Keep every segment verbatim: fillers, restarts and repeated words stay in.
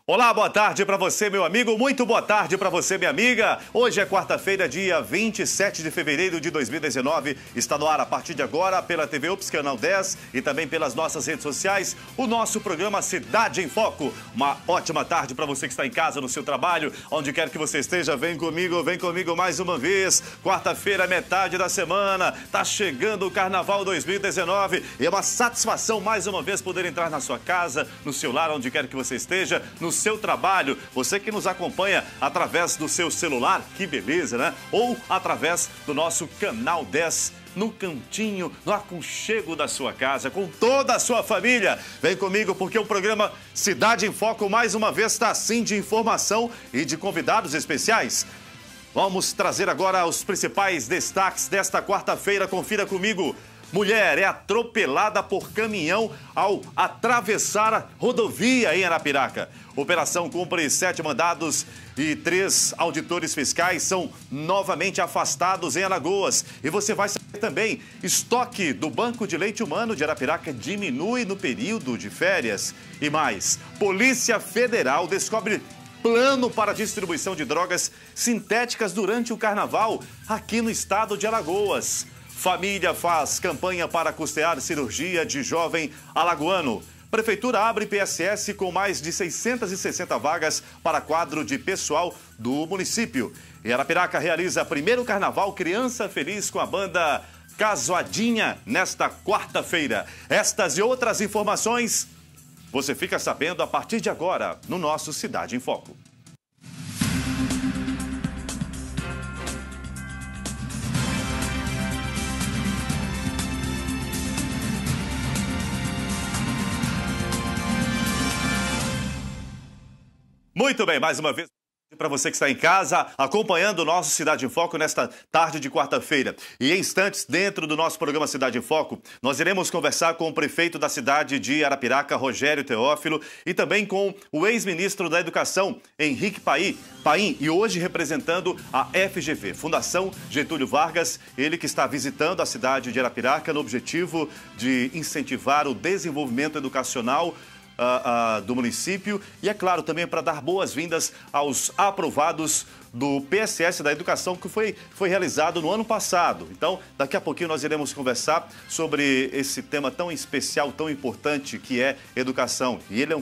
Olá, boa tarde para você, meu amigo. Muito boa tarde para você, minha amiga. Hoje é quarta-feira, dia vinte e sete de fevereiro de dois mil e dezenove. Está no ar a partir de agora pela T V UPS, Canal dez e também pelas nossas redes sociais, o nosso programa Cidade em Foco. Uma ótima tarde para você que está em casa, no seu trabalho, onde quer que você esteja. Vem comigo, vem comigo mais uma vez. Quarta-feira, metade da semana. Tá chegando o Carnaval dois mil e dezenove e é uma satisfação mais uma vez poder entrar na sua casa, no seu lar, onde quer que você esteja, no seu trabalho, você que nos acompanha através do seu celular, que beleza, né? Ou através do nosso Canal dez, no cantinho, no aconchego da sua casa, com toda a sua família. Vem comigo porque o programa Cidade em Foco mais uma vez está assim de informação e de convidados especiais. Vamos trazer agora os principais destaques desta quarta-feira. Confira comigo. Mulher é atropelada por caminhão ao atravessar a rodovia em Arapiraca. Operação cumpre sete mandados e três auditores fiscais são novamente afastados em Alagoas. E você vai saber também, estoque do Banco de Leite Humano de Arapiraca diminui no período de férias. E mais, Polícia Federal descobre plano para distribuição de drogas sintéticas durante o Carnaval aqui no estado de Alagoas. Família faz campanha para custear cirurgia de jovem alagoano. Prefeitura abre P S S com mais de seiscentas e sessenta vagas para quadro de pessoal do município. E Arapiraca realiza primeiro Carnaval Criança Feliz com a banda Casoadinha nesta quarta-feira. Estas e outras informações você fica sabendo a partir de agora no nosso Cidade em Foco. Muito bem, mais uma vez para você que está em casa, acompanhando o nosso Cidade em Foco nesta tarde de quarta-feira. E em instantes, dentro do nosso programa Cidade em Foco, nós iremos conversar com o prefeito da cidade de Arapiraca, Rogério Teófilo, e também com o ex-ministro da Educação, Henrique Paim, Paim, e hoje representando a F G V, Fundação Getúlio Vargas, ele que está visitando a cidade de Arapiraca no objetivo de incentivar o desenvolvimento educacional Uh, uh, do município e, é claro, também para dar boas-vindas aos aprovados do P S S da Educação que foi, foi realizado no ano passado. Então, daqui a pouquinho nós iremos conversar sobre esse tema tão especial, tão importante que é educação. E ele é um,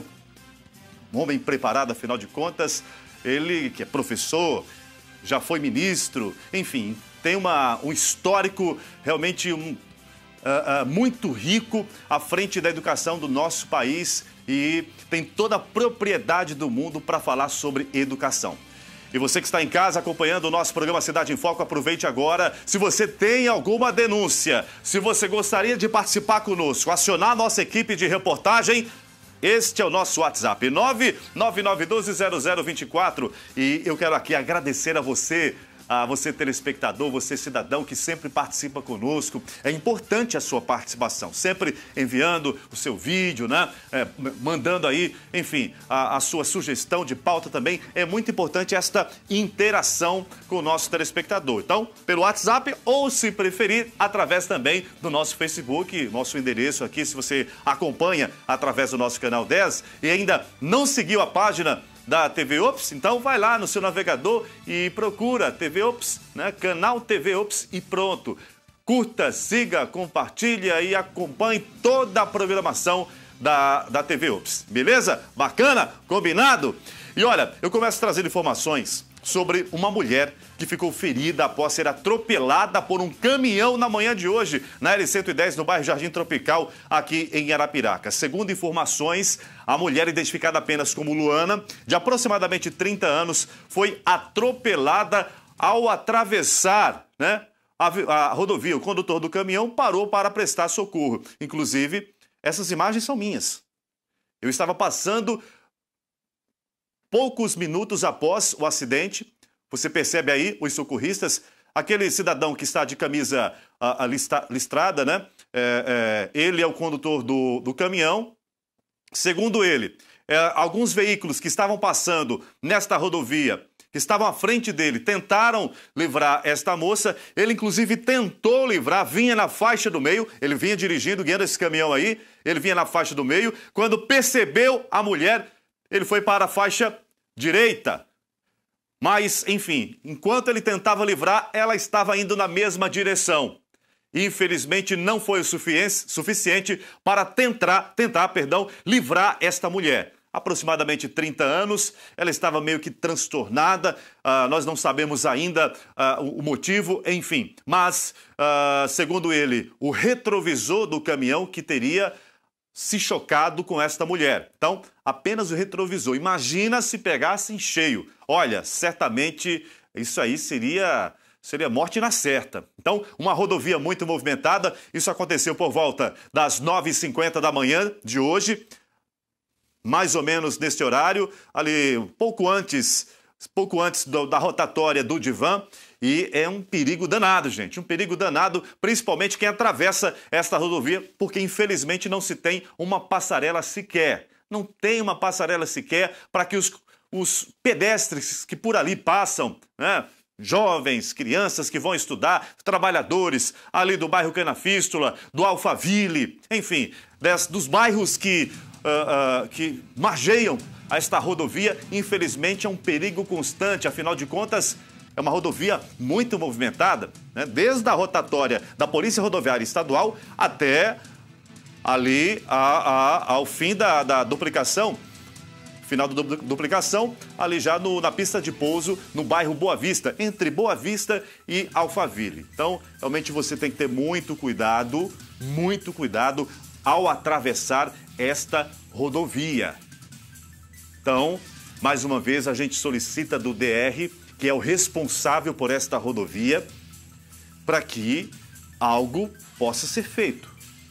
um homem preparado, afinal de contas, ele que é professor, já foi ministro, enfim, tem uma, um histórico realmente um, uh, uh, muito rico à frente da educação do nosso país e tem toda a propriedade do mundo para falar sobre educação. E você que está em casa acompanhando o nosso programa Cidade em Foco, aproveite agora. Se você tem alguma denúncia, se você gostaria de participar conosco, acionar a nossa equipe de reportagem, este é o nosso WhatsApp, nove nove nove um dois zero zero dois quatro. E eu quero aqui agradecer a você, a você telespectador, você cidadão que sempre participa conosco. É importante a sua participação, sempre enviando o seu vídeo, né? É, mandando aí, enfim, a, a sua sugestão de pauta também. É muito importante esta interação com o nosso telespectador. Então, pelo WhatsApp ou, se preferir, através também do nosso Facebook, nosso endereço aqui, se você acompanha através do nosso Canal dez e ainda não seguiu a página da T V UPS, então vai lá no seu navegador e procura T V UPS, né? Canal T V UPS e pronto. Curta, siga, compartilha e acompanhe toda a programação da, da T V UPS. Beleza? Bacana? Combinado? E olha, eu começo trazendo informações sobre uma mulher que ficou ferida após ser atropelada por um caminhão na manhã de hoje, na L cento e dez, no bairro Jardim Tropical, aqui em Arapiraca. Segundo informações, a mulher, identificada apenas como Luana, de aproximadamente trinta anos, foi atropelada ao atravessar, né, a, a rodovia. O condutor do caminhão parou para prestar socorro. Inclusive, essas imagens são minhas. Eu estava passando poucos minutos após o acidente. Você percebe aí os socorristas, aquele cidadão que está de camisa a, a lista, listrada, né? É, é, ele é o condutor do, do caminhão. Segundo ele, é, alguns veículos que estavam passando nesta rodovia, que estavam à frente dele, tentaram livrar esta moça. Ele, inclusive, tentou livrar, vinha na faixa do meio, ele vinha dirigindo, guiando esse caminhão aí, ele vinha na faixa do meio. Quando percebeu a mulher, ele foi para a faixa direita. Mas, enfim, enquanto ele tentava livrar, ela estava indo na mesma direção. Infelizmente, não foi o suficiente para tentar, tentar, perdão, livrar esta mulher. Aproximadamente trinta anos, ela estava meio que transtornada, uh, nós não sabemos ainda uh, o motivo, enfim. Mas, uh, segundo ele, o retrovisor do caminhão que teria se chocado com esta mulher. Então, apenas o retrovisor. Imagina se pegasse em cheio. Olha, certamente isso aí seria... Seria morte na certa. Então, uma rodovia muito movimentada. Isso aconteceu por volta das nove e cinquenta da manhã de hoje, mais ou menos neste horário, ali pouco antes, pouco antes do, da rotatória do Divã. E é um perigo danado, gente. Um perigo danado, principalmente quem atravessa esta rodovia, porque infelizmente não se tem uma passarela sequer. Não tem uma passarela sequer para que os, os pedestres que por ali passam, né? Jovens, crianças que vão estudar, trabalhadores ali do bairro Canafístula, do Alphaville, enfim, des, dos bairros que, uh, uh, que margeiam a esta rodovia, infelizmente é um perigo constante, afinal de contas é uma rodovia muito movimentada, né? Desde a rotatória da Polícia Rodoviária Estadual até ali a, a, ao fim da, da duplicação, final da duplicação, ali já no, na pista de pouso, no bairro Boa Vista, entre Boa Vista e Alphaville. Então, realmente você tem que ter muito cuidado, muito cuidado ao atravessar esta rodovia. Então, mais uma vez, a gente solicita do D R, que é o responsável por esta rodovia, para que algo possa ser feito.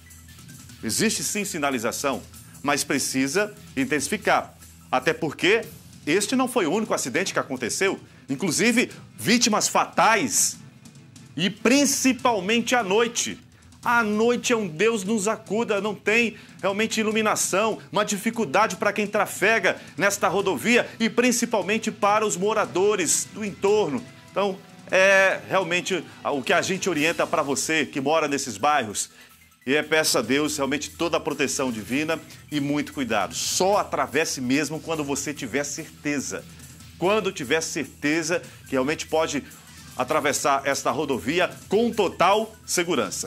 Existe sim sinalização, mas precisa intensificar. Até porque este não foi o único acidente que aconteceu. Inclusive, vítimas fatais e principalmente à noite. À noite é um Deus nos acuda, não tem realmente iluminação, uma dificuldade para quem trafega nesta rodovia e principalmente para os moradores do entorno. Então, é realmente o que a gente orienta para você que mora nesses bairros. E é, peça a Deus realmente toda a proteção divina e muito cuidado. Só atravesse mesmo quando você tiver certeza. Quando tiver certeza que realmente pode atravessar esta rodovia com total segurança.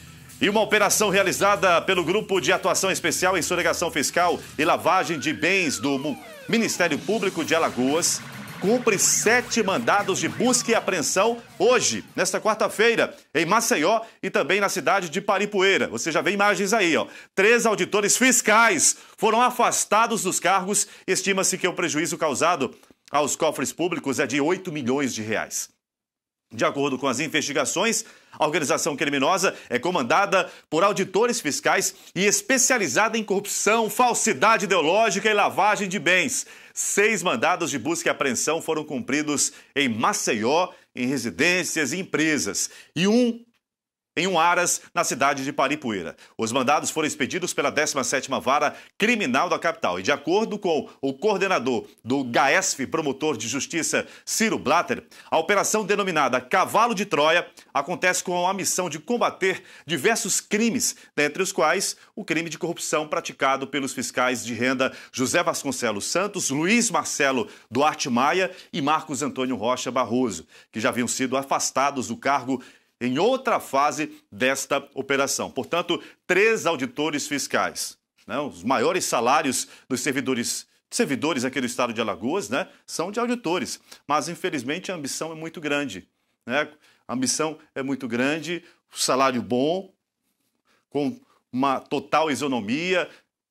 E uma operação realizada pelo Grupo de Atuação Especial em Sonegação Fiscal e Lavagem de Bens do Ministério Público de Alagoas cumpre sete mandados de busca e apreensão hoje, nesta quarta-feira, em Maceió e também na cidade de Paripueira. Você já vê imagens aí, ó. Três auditores fiscais foram afastados dos cargos. Estima-se que o prejuízo causado aos cofres públicos é de oito milhões de reais. De acordo com as investigações, a organização criminosa é comandada por auditores fiscais e especializada em corrupção, falsidade ideológica e lavagem de bens. Seis mandados de busca e apreensão foram cumpridos em Maceió, em residências e empresas, e um em um Aras, na cidade de Paripueira. Os mandados foram expedidos pela décima sétima Vara Criminal da capital. E de acordo com o coordenador do GAESF, promotor de justiça Ciro Blatter, a operação denominada Cavalo de Troia acontece com a missão de combater diversos crimes, dentre os quais o crime de corrupção praticado pelos fiscais de renda José Vasconcelos Santos, Luiz Marcelo Duarte Maia e Marcos Antônio Rocha Barroso, que já haviam sido afastados do cargo em outra fase desta operação. Portanto, três auditores fiscais, né? Os maiores salários dos servidores, servidores aqui do estado de Alagoas, né, são de auditores. Mas, infelizmente, a ambição é muito grande, né? A ambição é muito grande, salário bom, com uma total isonomia,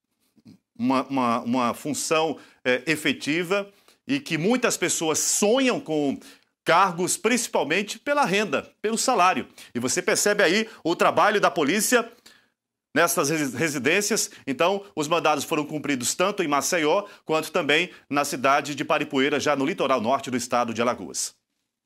uma, uma, uma função é, efetiva e que muitas pessoas sonham com cargos principalmente pela renda, pelo salário. E você percebe aí o trabalho da polícia nessas residências. Então, os mandados foram cumpridos tanto em Maceió quanto também na cidade de Paripueira, já no litoral norte do estado de Alagoas.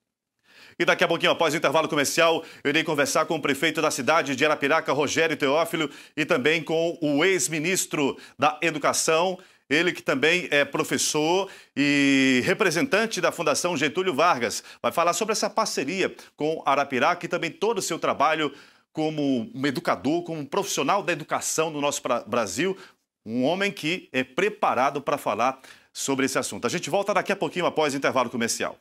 E daqui a pouquinho, após o intervalo comercial, eu irei conversar com o prefeito da cidade de Arapiraca, Rogério Teófilo, e também com o ex-ministro da Educação, ele que também é professor e representante da Fundação Getúlio Vargas. Vai falar sobre essa parceria com Arapiraca e também todo o seu trabalho como um educador, como um profissional da educação no nosso Brasil. Um homem que é preparado para falar sobre esse assunto. A gente volta daqui a pouquinho após o intervalo comercial.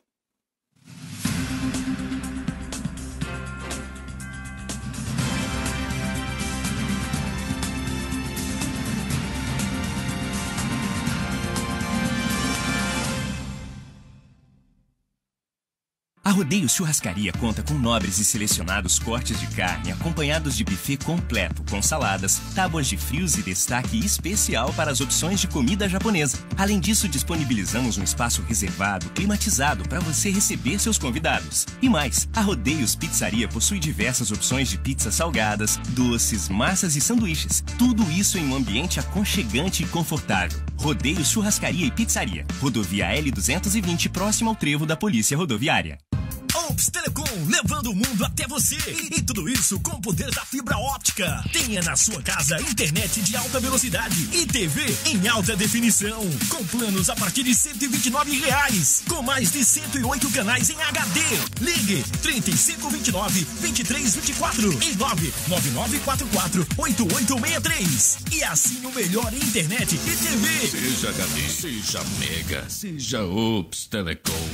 A Rodeio Churrascaria conta com nobres e selecionados cortes de carne, acompanhados de buffet completo, com saladas, tábuas de frios e destaque especial para as opções de comida japonesa. Além disso, disponibilizamos um espaço reservado, climatizado, para você receber seus convidados. E mais, a Rodeios Pizzaria possui diversas opções de pizzas salgadas, doces, massas e sanduíches. Tudo isso em um ambiente aconchegante e confortável. Rodeios Churrascaria e Pizzaria. Rodovia L duzentos e vinte, próximo ao trevo da Polícia Rodoviária. Ops Telecom, levando o mundo até você. E tudo isso com o poder da fibra óptica. Tenha na sua casa internet de alta velocidade e T V em alta definição. Com planos a partir de cento e vinte e nove reais. Com mais de cento e oito canais em H D. Ligue trinta e cinco, vinte e nove, vinte e três, vinte e quatro e nove nove nove quatro quatro, oito oito seis três. E assim o melhor em internet e T V. Seja H D, seja Mega, seja Ops Telecom.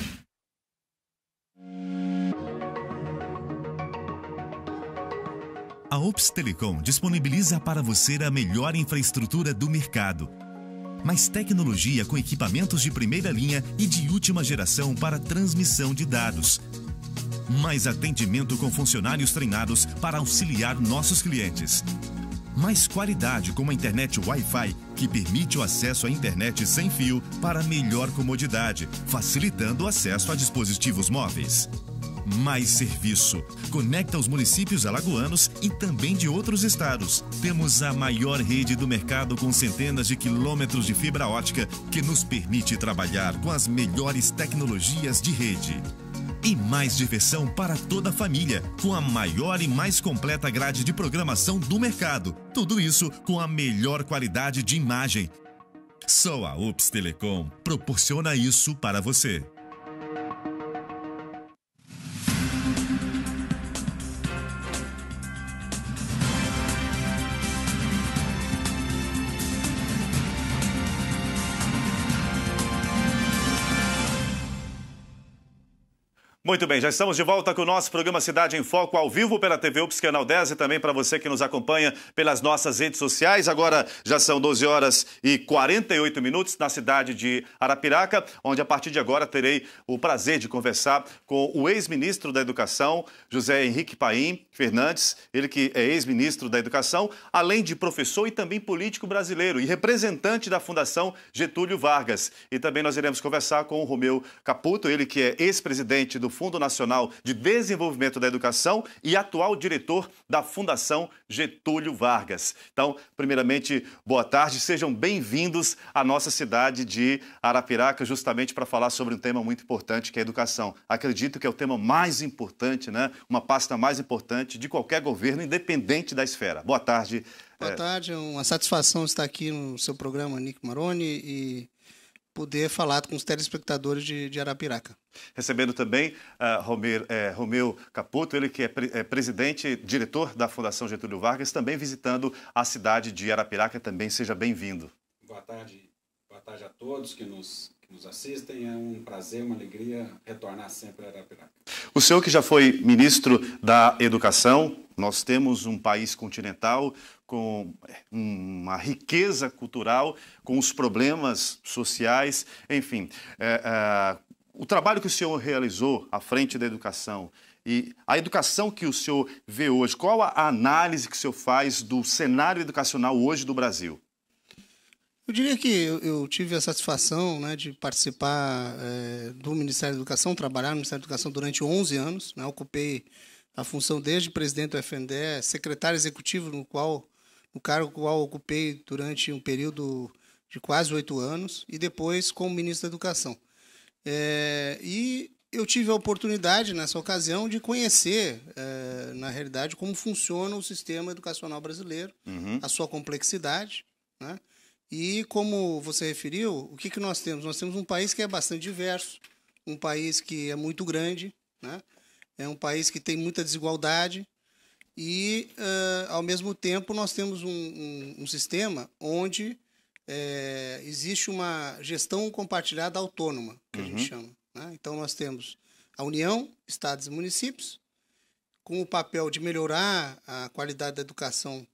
A Ops Telecom disponibiliza para você a melhor infraestrutura do mercado. Mais tecnologia com equipamentos de primeira linha e de última geração para transmissão de dados. Mais atendimento com funcionários treinados para auxiliar nossos clientes. Mais qualidade com uma internet Wi-Fi que permite o acesso à internet sem fio para melhor comodidade, facilitando o acesso a dispositivos móveis. Mais serviço. Conecta os municípios alagoanos e também de outros estados. Temos a maior rede do mercado com centenas de quilômetros de fibra ótica que nos permite trabalhar com as melhores tecnologias de rede. E mais diversão para toda a família, com a maior e mais completa grade de programação do mercado. Tudo isso com a melhor qualidade de imagem. Só a Ops Telecom proporciona isso para você. Muito bem, já estamos de volta com o nosso programa Cidade em Foco, ao vivo pela T V Ops Canal dez e também para você que nos acompanha pelas nossas redes sociais. Agora já são doze horas e quarenta e oito minutos na cidade de Arapiraca, onde a partir de agora terei o prazer de conversar com o ex-ministro da Educação, José Henrique Paim Fernandes, ele que é ex-ministro da Educação, além de professor e também político brasileiro e representante da Fundação Getúlio Vargas. E também nós iremos conversar com o Romeu Caputo, ele que é ex-presidente do Fundo Nacional de Desenvolvimento da Educação e atual diretor da Fundação Getúlio Vargas. Então, primeiramente, boa tarde, sejam bem-vindos à nossa cidade de Arapiraca, justamente para falar sobre um tema muito importante, que é a educação. Acredito que é o tema mais importante, né? Uma pasta mais importante de qualquer governo, independente da esfera. Boa tarde. Boa tarde, é uma satisfação estar aqui no seu programa, Nick Maroni, e poder falar com os telespectadores de, de Arapiraca. Recebendo também uh, Romeu, é, Romeu Caputo, ele que é, pre é presidente, diretor da Fundação Getúlio Vargas, também visitando a cidade de Arapiraca. Também seja bem-vindo. Boa tarde, boa tarde a todos que nos, que nos assistem. É um prazer, uma alegria retornar sempre a Arapiraca. O senhor que já foi ministro da Educação, nós temos um país continental com uma riqueza cultural, com os problemas sociais, enfim. É, é, o trabalho que o senhor realizou à frente da educação e a educação que o senhor vê hoje, qual a análise que o senhor faz do cenário educacional hoje do Brasil? Eu diria que eu, eu tive a satisfação, né, de participar é, do Ministério da Educação, trabalhar no Ministério da Educação durante onze anos, né, ocupei a função desde presidente do F N D E, secretário executivo, no qual, no cargo qual ocupei durante um período de quase oito anos, e depois como ministro da Educação. É, e eu tive a oportunidade, nessa ocasião, de conhecer, é, na realidade, como funciona o sistema educacional brasileiro, uhum. a sua complexidade, né? E, como você referiu, o que, que nós temos? Nós temos um país que é bastante diverso, um país que é muito grande, né? É um país que tem muita desigualdade e, uh, ao mesmo tempo, nós temos um, um, um sistema onde é, existe uma gestão compartilhada autônoma, que uhum. a gente chama. Né? Então, nós temos a União, estados e municípios, com o papel de melhorar a qualidade da educação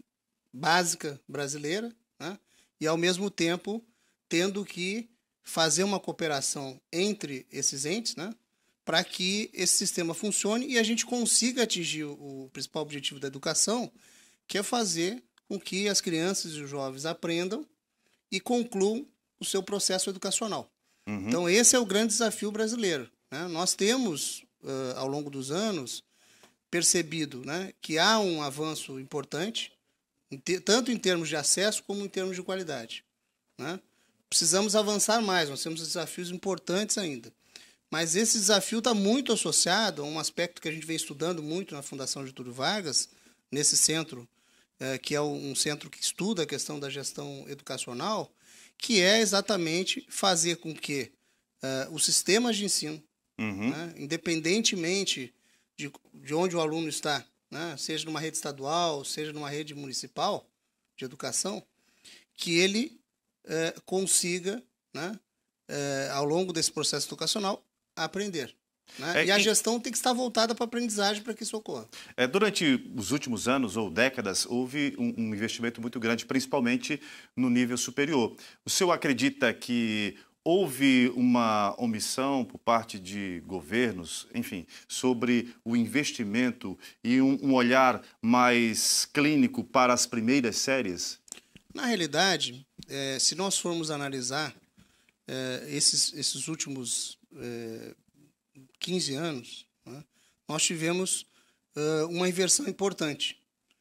básica brasileira, né? E, ao mesmo tempo, tendo que fazer uma cooperação entre esses entes, né? Para que esse sistema funcione e a gente consiga atingir o, o principal objetivo da educação, que é fazer com que as crianças e os jovens aprendam e concluam o seu processo educacional. Uhum. Então, esse é o grande desafio brasileiro. Né? Nós temos, uh, ao longo dos anos, percebido, né, que há um avanço importante, em te, tanto em termos de acesso como em termos de qualidade. Né? Precisamos avançar mais, nós temos desafios importantes ainda. Mas esse desafio está muito associado a um aspecto que a gente vem estudando muito na Fundação Getúlio Vargas, nesse centro, eh, que é um centro que estuda a questão da gestão educacional, que é exatamente fazer com que uh, os sistemas de ensino, uhum. né, independentemente de, de onde o aluno está, né, seja numa rede estadual, seja numa rede municipal de educação, que ele uh, consiga, né, uh, ao longo desse processo educacional, aprender. Né? É, e a gestão tem que estar voltada para a aprendizagem para que isso ocorra. É, durante os últimos anos ou décadas, houve um, um investimento muito grande, principalmente no nível superior. O senhor acredita que houve uma omissão por parte de governos, enfim, sobre o investimento e um, um olhar mais clínico para as primeiras séries? Na realidade, é, se nós formos analisar é, esses, esses últimos é, quinze anos, né, nós tivemos uh, uma inversão importante.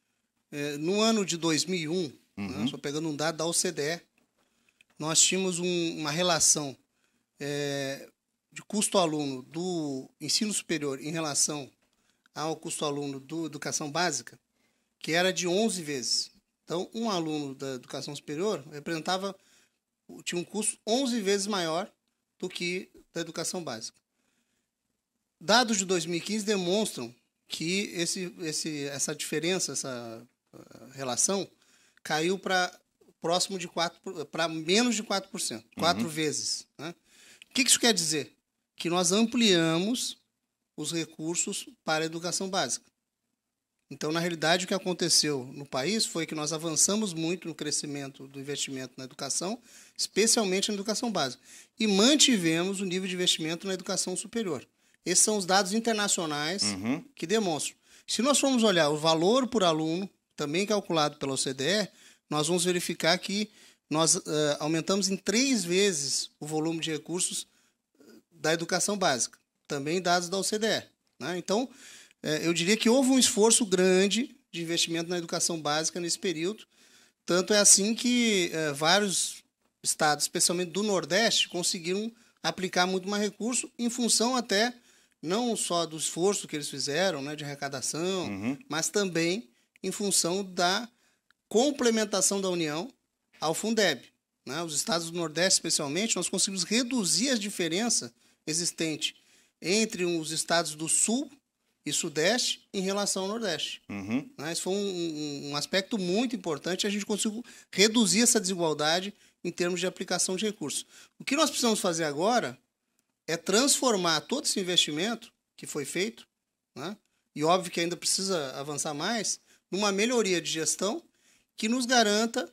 É, no ano de dois mil e um, uhum. né, só pegando um dado da O C D E, nós tínhamos um, uma relação é, de custo-aluno do ensino superior em relação ao custo-aluno da educação básica, que era de onze vezes. Então, um aluno da educação superior representava, tinha um custo onze vezes maior do que da educação básica. Dados de dois mil e quinze demonstram que esse, esse, essa diferença, essa relação, caiu para próximo de quatro, para menos de quatro por cento, quatro uhum. vezes. Né? O que isso quer dizer? Que nós ampliamos os recursos para a educação básica. Então, na realidade, o que aconteceu no país foi que nós avançamos muito no crescimento do investimento na educação, especialmente na educação básica, e mantivemos o nível de investimento na educação superior. Esses são os dados internacionais uhum. que demonstram. Se nós formos olhar o valor por aluno, também calculado pela O C D E, nós vamos verificar que nós uh, aumentamos em três vezes o volume de recursos da educação básica. Também dados da O C D E. Né? Então, uh, eu diria que houve um esforço grande de investimento na educação básica nesse período. Tanto é assim que uh, vários estados, especialmente do Nordeste, conseguiram aplicar muito mais recurso em função até não só do esforço que eles fizeram, né, de arrecadação, uhum. mas também em função da complementação da União ao Fundeb. Né? Os estados do Nordeste, especialmente, nós conseguimos reduzir a diferença existente entre os estados do Sul e Sudeste em relação ao Nordeste. Uhum. Né? Isso foi um, um aspecto muito importante, a gente conseguiu reduzir essa desigualdade em termos de aplicação de recursos. O que nós precisamos fazer agora é transformar todo esse investimento que foi feito, né? E óbvio que ainda precisa avançar mais, numa melhoria de gestão que nos garanta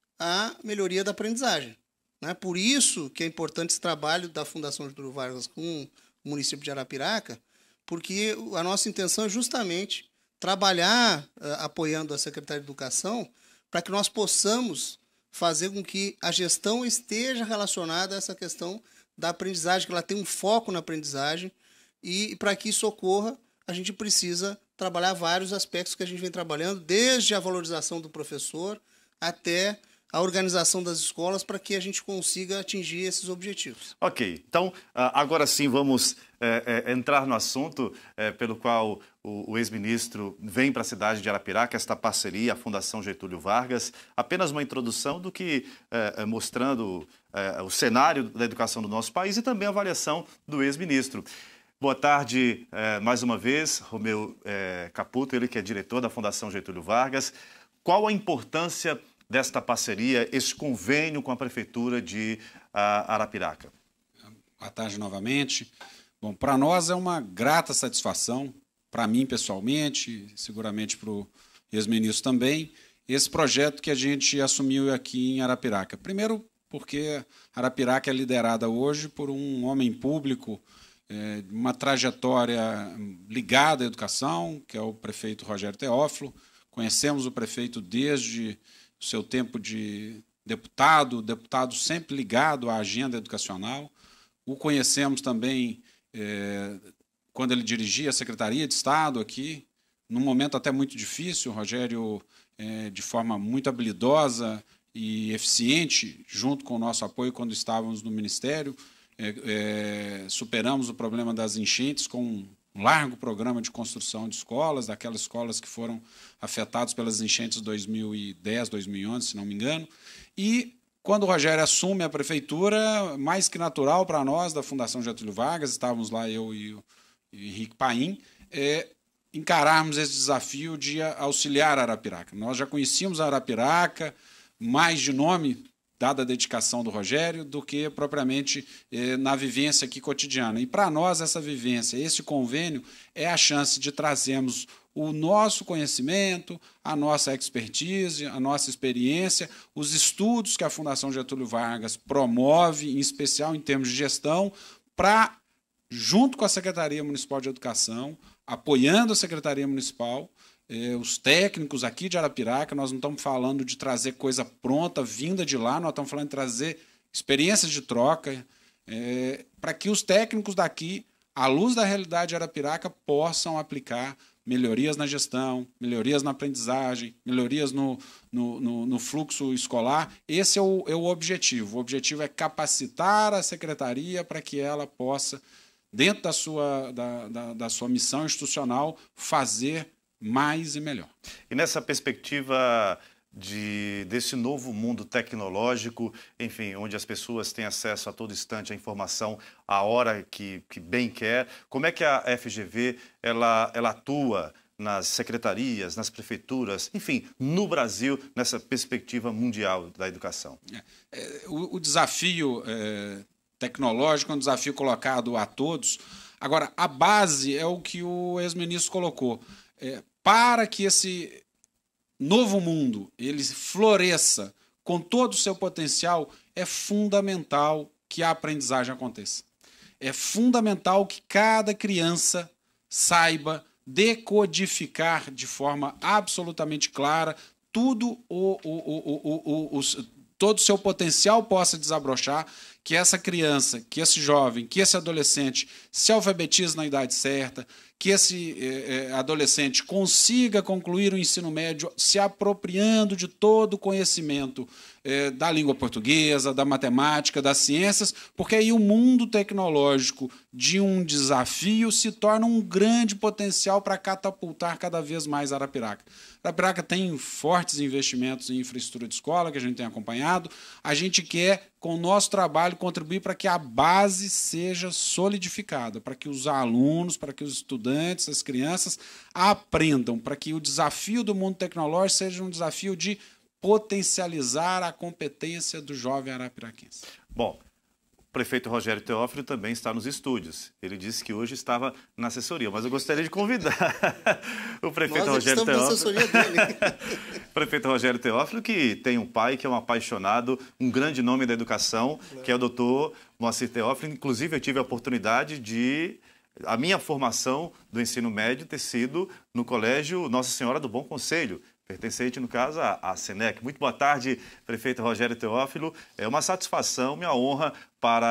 a melhoria da aprendizagem. Né? Por isso que é importante esse trabalho da Fundação Getúlio Vargas com o município de Arapiraca, porque a nossa intenção é justamente trabalhar uh, apoiando a Secretaria de Educação para que nós possamos fazer com que a gestão esteja relacionada a essa questão da aprendizagem, que ela tem um foco na aprendizagem, e para que isso ocorra, a gente precisa trabalhar vários aspectos que a gente vem trabalhando, desde a valorização do professor até a organização das escolas, para que a gente consiga atingir esses objetivos. Ok, então agora sim vamos é, é, entrar no assunto é, pelo qual o, o ex-ministro vem para a cidade de Arapiraca, esta parceria, a Fundação Getúlio Vargas. Apenas uma introdução do que, é, mostrando é, o cenário da educação do nosso país e também a avaliação do ex-ministro. Boa tarde, é, mais uma vez, Romeu é, Caputo, ele que é diretor da Fundação Getúlio Vargas. Qual a importância desta parceria, esse convênio com a Prefeitura de uh, Arapiraca? Boa tarde novamente. Bom, para nós é uma grata satisfação, para mim pessoalmente, seguramente para o ex-ministro também, esse projeto que a gente assumiu aqui em Arapiraca. Primeiro, porque Arapiraca é liderada hoje por um homem público, é, uma trajetória ligada à educação, que é o prefeito Rogério Teófilo. Conhecemos o prefeito desde o seu tempo de deputado, deputado sempre ligado à agenda educacional. O conhecemos também é, quando ele dirigia a Secretaria de Estado aqui, num momento até muito difícil. O Rogério, é, de forma muito habilidosa e eficiente, junto com o nosso apoio quando estávamos no Ministério, é, é, superamos o problema das enchentes com um largo programa de construção de escolas, daquelas escolas que foram afetadas pelas enchentes de dois mil e dez, dois mil e onze, se não me engano. E quando o Rogério assume a prefeitura, mais que natural para nós, da Fundação Getúlio Vargas, estávamos lá eu e o Henrique Paim, é, encararmos esse desafio de auxiliar a Arapiraca. Nós já conhecíamos a Arapiraca, mais de nome, dada a dedicação do Rogério, do que propriamente eh, na vivência aqui cotidiana. E para nós, essa vivência, esse convênio, é a chance de trazermos o nosso conhecimento, a nossa expertise, a nossa experiência, os estudos que a Fundação Getúlio Vargas promove, em especial em termos de gestão, para, junto com a Secretaria Municipal de Educação, apoiando a Secretaria Municipal, eh, os técnicos aqui de Arapiraca. Nós não estamos falando de trazer coisa pronta, vinda de lá, nós estamos falando de trazer experiências de troca, eh, para que os técnicos daqui, à luz da realidade de Arapiraca, possam aplicar melhorias na gestão, melhorias na aprendizagem, melhorias no, no, no, no fluxo escolar. Esse é o, é o objetivo. O objetivo é capacitar a secretaria para que ela possa, dentro da sua, da, da, da sua missão institucional, fazer mais e melhor. E nessa perspectiva de, desse novo mundo tecnológico, enfim, onde as pessoas têm acesso a todo instante à informação, a hora que, que bem quer, como é que a F G V ela, ela atua nas secretarias, nas prefeituras, enfim, no Brasil, nessa perspectiva mundial da educação? É, é, o, o desafio é, tecnológico é um desafio colocado a todos. Agora, a base é o que o ex-ministro colocou. É, para que esse novo mundo ele floresça com todo o seu potencial, é fundamental que a aprendizagem aconteça. É fundamental que cada criança saiba decodificar de forma absolutamente clara tudo o, o, o, o, o, o, todo o seu potencial possa desabrochar, que essa criança, que esse jovem, que esse adolescente se alfabetize na idade certa, que esse eh, adolescente consiga concluir o ensino médio se apropriando de todo o conhecimento eh, da língua portuguesa, da matemática, das ciências, porque aí o mundo tecnológico de um desafio se torna um grande potencial para catapultar cada vez mais Arapiraca. Arapiraca tem fortes investimentos em infraestrutura de escola, que a gente tem acompanhado. A gente quer, com o nosso trabalho, contribuir para que a base seja solidificada, para que os alunos, para que os estudantes, as crianças aprendam, para que o desafio do mundo tecnológico seja um desafio de potencializar a competência do jovem arapiraquense. Bom, o prefeito Rogério Teófilo também está nos estúdios. Ele disse que hoje estava na assessoria, mas eu gostaria de convidar o prefeito Nós Rogério estamos Teófilo. na assessoria dele. O prefeito Rogério Teófilo, que tem um pai que é um apaixonado, um grande nome da educação, que é o doutor Moacir Teófilo. Inclusive, eu tive a oportunidade de a minha formação do ensino médio ter sido no Colégio Nossa Senhora do Bom Conselho, pertencente, no caso, à, à SENEC. Muito boa tarde, prefeito Rogério Teófilo. É uma satisfação, minha honra para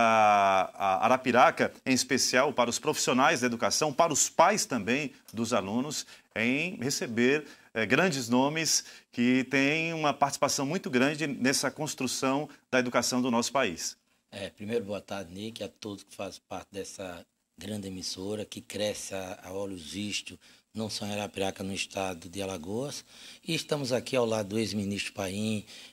a Arapiraca, em especial para os profissionais da educação, para os pais também dos alunos, em receber é, grandes nomes que têm uma participação muito grande nessa construção da educação do nosso país. É, primeiro, boa tarde, Nick, a todos que fazem parte dessa grande emissora que cresce a, a olhos vistos, não só em Arapiraca, no estado de Alagoas. E estamos aqui ao lado do ex-ministro Paim,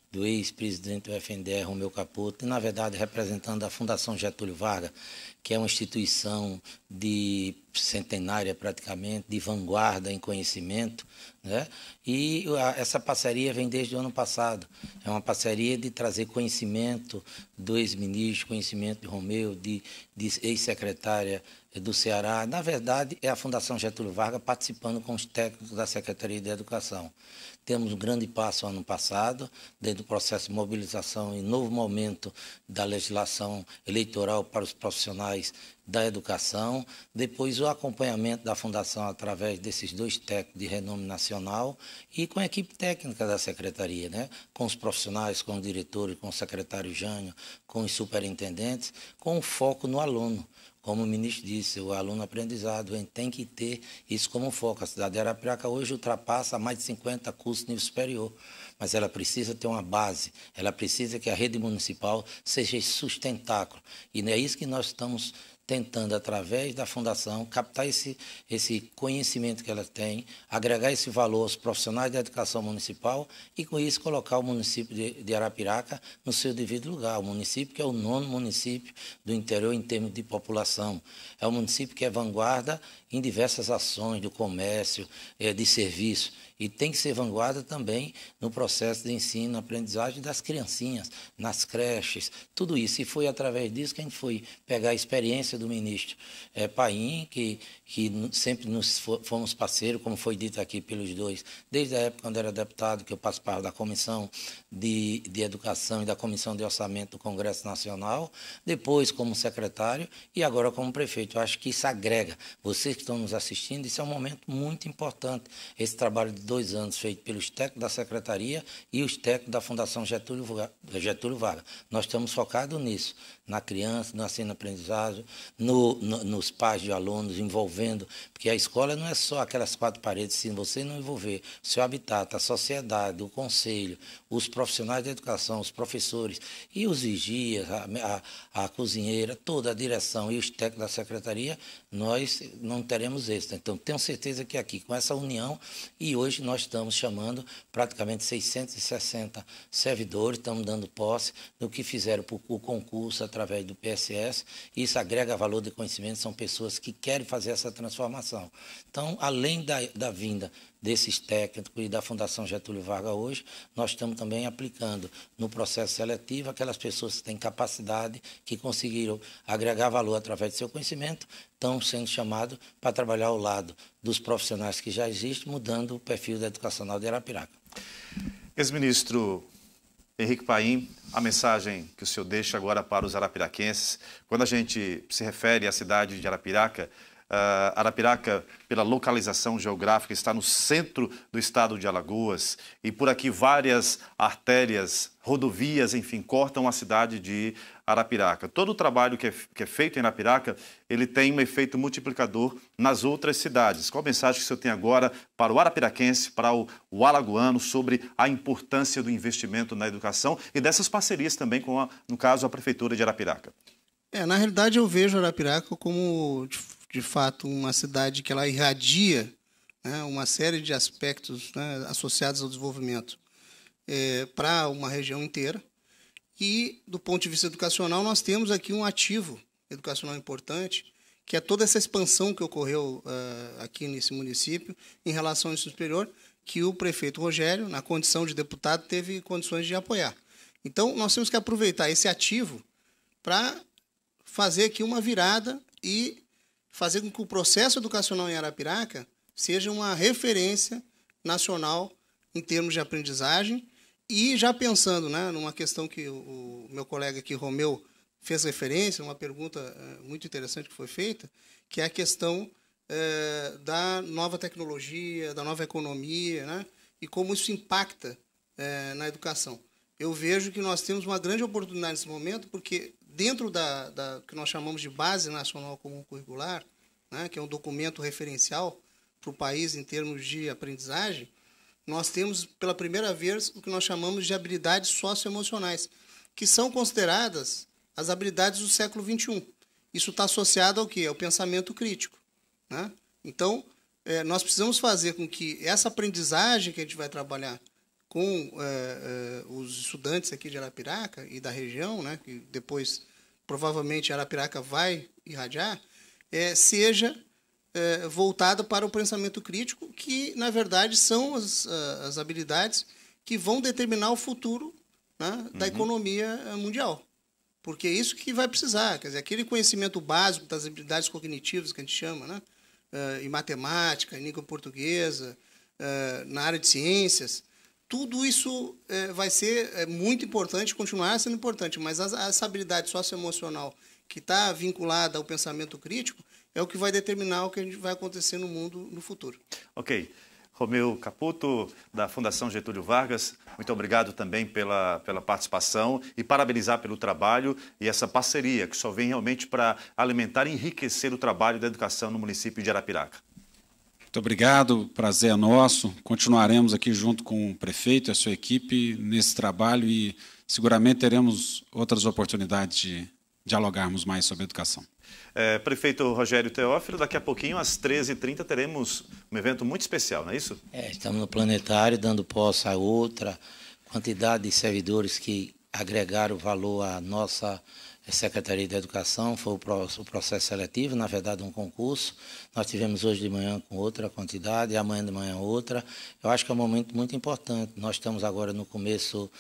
do ex-presidente do F N D E, Romeu Capoto, e, na verdade, representando a Fundação Getúlio Vargas, que é uma instituição de centenária, praticamente, de vanguarda em conhecimento, né? E a, essa parceria vem desde o ano passado. É uma parceria de trazer conhecimento do ex-ministro, conhecimento de Romeu, de, de ex-secretária do Ceará. Na verdade, é a Fundação Getúlio Vargas participando com os técnicos da Secretaria de Educação. Temos um grande passo ano passado, dentro do processo de mobilização e novo momento da legislação eleitoral para os profissionais da educação. Depois, o acompanhamento da Fundação através desses dois técnicos de renome nacional e com a equipe técnica da Secretaria, né? Com os profissionais, com os diretores, com o secretário Jânio, com os superintendentes, com foco no aluno. Como o ministro disse, o aluno aprendizado tem que ter isso como foco. A cidade de Arapiraca hoje ultrapassa mais de cinquenta cursos de nível superior, mas ela precisa ter uma base, ela precisa que a rede municipal seja esse sustentáculo. E é isso que nós estamos tentando, através da Fundação, captar esse, esse conhecimento que ela tem, agregar esse valor aos profissionais da educação municipal e, com isso, colocar o município de, de Arapiraca no seu devido lugar. O município que é o nono município do interior em termos de população. É um município que é vanguarda em diversas ações do comércio, de serviço. E tem que ser vanguarda também no processo de ensino, aprendizagem das criancinhas, nas creches, tudo isso. E foi através disso que a gente foi pegar a experiência do ministro é, Paim, que, que sempre nos fomos parceiros, como foi dito aqui pelos dois, desde a época quando era deputado, que eu participava da Comissão de, de Educação e da Comissão de Orçamento do Congresso Nacional, depois como secretário e agora como prefeito. Eu acho que isso agrega. Vocês que estão nos assistindo, isso é um momento muito importante, esse trabalho de dois anos feito pelos técnicos da Secretaria e os técnicos da Fundação Getúlio, Getúlio Vargas. Nós estamos focados nisso, na criança, no ensino-aprendizagem, no, no, nos pais de alunos, envolvendo, porque a escola não é só aquelas quatro paredes, se você não envolver o seu habitat, a sociedade, o conselho, os profissionais da educação, os professores e os vigias, a, a, a cozinheira, toda a direção e os técnicos da Secretaria, nós não teremos êxito. Então, tenho certeza que aqui, com essa união, e hoje nós estamos chamando praticamente seiscentos e sessenta servidores, estamos dando posse do que fizeram o concurso através do P S S. Isso agrega valor de conhecimento, são pessoas que querem fazer essa transformação. Então, além da, da vinda desses técnicos e da Fundação Getúlio Vargas hoje, nós estamos também aplicando no processo seletivo aquelas pessoas que têm capacidade, que conseguiram agregar valor através do seu conhecimento, estão sendo chamados para trabalhar ao lado dos profissionais que já existem, mudando o perfil da educacional de Arapiraca. Ex-ministro Henrique Paim, a mensagem que o senhor deixa agora para os arapiraquenses, quando a gente se refere à cidade de Arapiraca, Uh, Arapiraca, pela localização geográfica, está no centro do estado de Alagoas e por aqui várias artérias, rodovias, enfim, cortam a cidade de Arapiraca. Todo o trabalho que é, que é feito em Arapiraca, ele tem um efeito multiplicador nas outras cidades. Qual a mensagem que o senhor tem agora para o arapiraquense, para o, o alagoano, sobre a importância do investimento na educação e dessas parcerias também com, a, no caso, a Prefeitura de Arapiraca? É, na realidade, eu vejo Arapiraca como, de, de fato, uma cidade que ela irradia, né, uma série de aspectos, né, associados ao desenvolvimento é, para uma região inteira. E, do ponto de vista educacional, nós temos aqui um ativo educacional importante, que é toda essa expansão que ocorreu uh, aqui nesse município em relação ao ensino superior, que o prefeito Rogério, na condição de deputado, teve condições de apoiar. Então, nós temos que aproveitar esse ativo para fazer aqui uma virada e fazer com que o processo educacional em Arapiraca seja uma referência nacional em termos de aprendizagem e já pensando, né, numa questão que o, o meu colega aqui, Romeu, fez referência, uma pergunta é, muito interessante que foi feita, que é a questão é, da nova tecnologia, da nova economia, né, e como isso impacta é, na educação. Eu vejo que nós temos uma grande oportunidade nesse momento, porque dentro da, da que nós chamamos de Base Nacional Comum Curricular, né, que é um documento referencial para o país em termos de aprendizagem, nós temos pela primeira vez o que nós chamamos de habilidades socioemocionais, que são consideradas as habilidades do século vinte e um. Isso está associado ao quê? Ao pensamento crítico, né? Então, é, nós precisamos fazer com que essa aprendizagem que a gente vai trabalhar com é, é, os estudantes aqui de Arapiraca e da região, né, que depois provavelmente Arapiraca vai irradiar, é, seja é, voltada para o pensamento crítico, que na verdade são as, as habilidades que vão determinar o futuro, né, da uhum. economia mundial. Porque é isso que vai precisar, quer dizer, aquele conhecimento básico das habilidades cognitivas que a gente chama, né, uh, em matemática, em língua portuguesa, uh, na área de ciências, tudo isso uh, vai ser uh, muito importante, continuar sendo importante, mas a, essa habilidade socioemocional que está vinculada ao pensamento crítico é o que vai determinar o que vai acontecer no mundo no futuro. Ok. Romeu Caputo, da Fundação Getúlio Vargas, muito obrigado também pela, pela participação e parabenizar pelo trabalho e essa parceria que só vem realmente para alimentar e enriquecer o trabalho da educação no município de Arapiraca. Muito obrigado, prazer é nosso. Continuaremos aqui junto com o prefeito e a sua equipe nesse trabalho e seguramente teremos outras oportunidades de dialogarmos mais sobre educação. É, prefeito Rogério Teófilo, daqui a pouquinho, às treze e trinta, teremos um evento muito especial, não é isso? É, estamos no planetário, dando posse a outra quantidade de servidores que agregaram valor à nossa Secretaria de Educação. Foi o processo seletivo, na verdade, um concurso. Nós tivemos hoje de manhã com outra quantidade, e amanhã de manhã outra. Eu acho que é um momento muito importante. Nós estamos agora no começo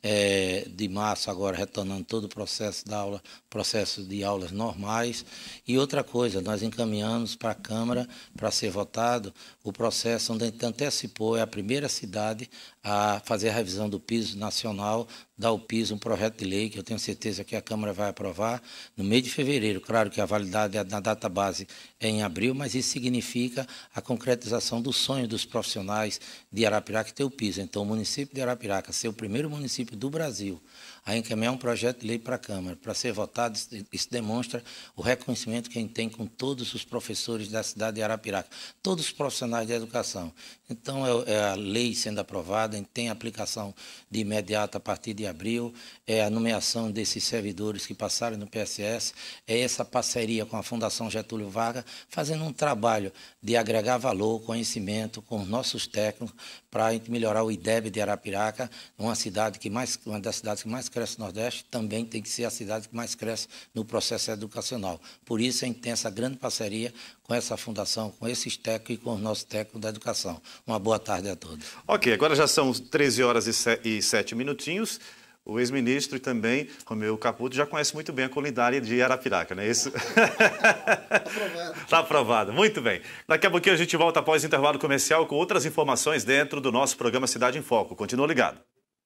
é, de março, agora retornando todo o processo da aula, processo de aulas normais. E outra coisa, nós encaminhamos para a Câmara para ser votado o processo onde a gente antecipou, é a primeira cidade a fazer a revisão do piso nacional, dar o piso, um projeto de lei que eu tenho certeza que a Câmara vai aprovar no mês de fevereiro. Claro que a validade na data base é em abril, mas isso significa a concretização do sonho dos profissionais de Arapiraca ter o piso. Então, o município de Arapiraca ser o primeiro município do Brasil a encaminhar um projeto de lei para a Câmara, para ser votado, isso demonstra o reconhecimento que a gente tem com todos os professores da cidade de Arapiraca, todos os profissionais de educação. Então, é, é a lei sendo aprovada, a gente tem aplicação de imediato a partir de abril, é a nomeação desses servidores que passaram no P S S, é essa parceria com a Fundação Getúlio Vargas, fazendo um trabalho de agregar valor, conhecimento com os nossos técnicos, para a gente melhorar o I D E B de Arapiraca, uma cidade que mais, uma das cidades que mais cresce no Nordeste, também tem que ser a cidade que mais cresce no processo educacional. Por isso, a gente tem essa grande parceria com essa fundação, com esses técnicos e com os nossos técnicos da educação. Uma boa tarde a todos. Ok, agora já são treze horas e sete minutinhos. O ex-ministro e também Romeu Caputo já conhece muito bem a culinária de Arapiraca, não é isso? Está aprovado. Está aprovado, muito bem. Daqui a pouquinho a gente volta após o intervalo comercial com outras informações dentro do nosso programa Cidade em Foco. Continua ligado.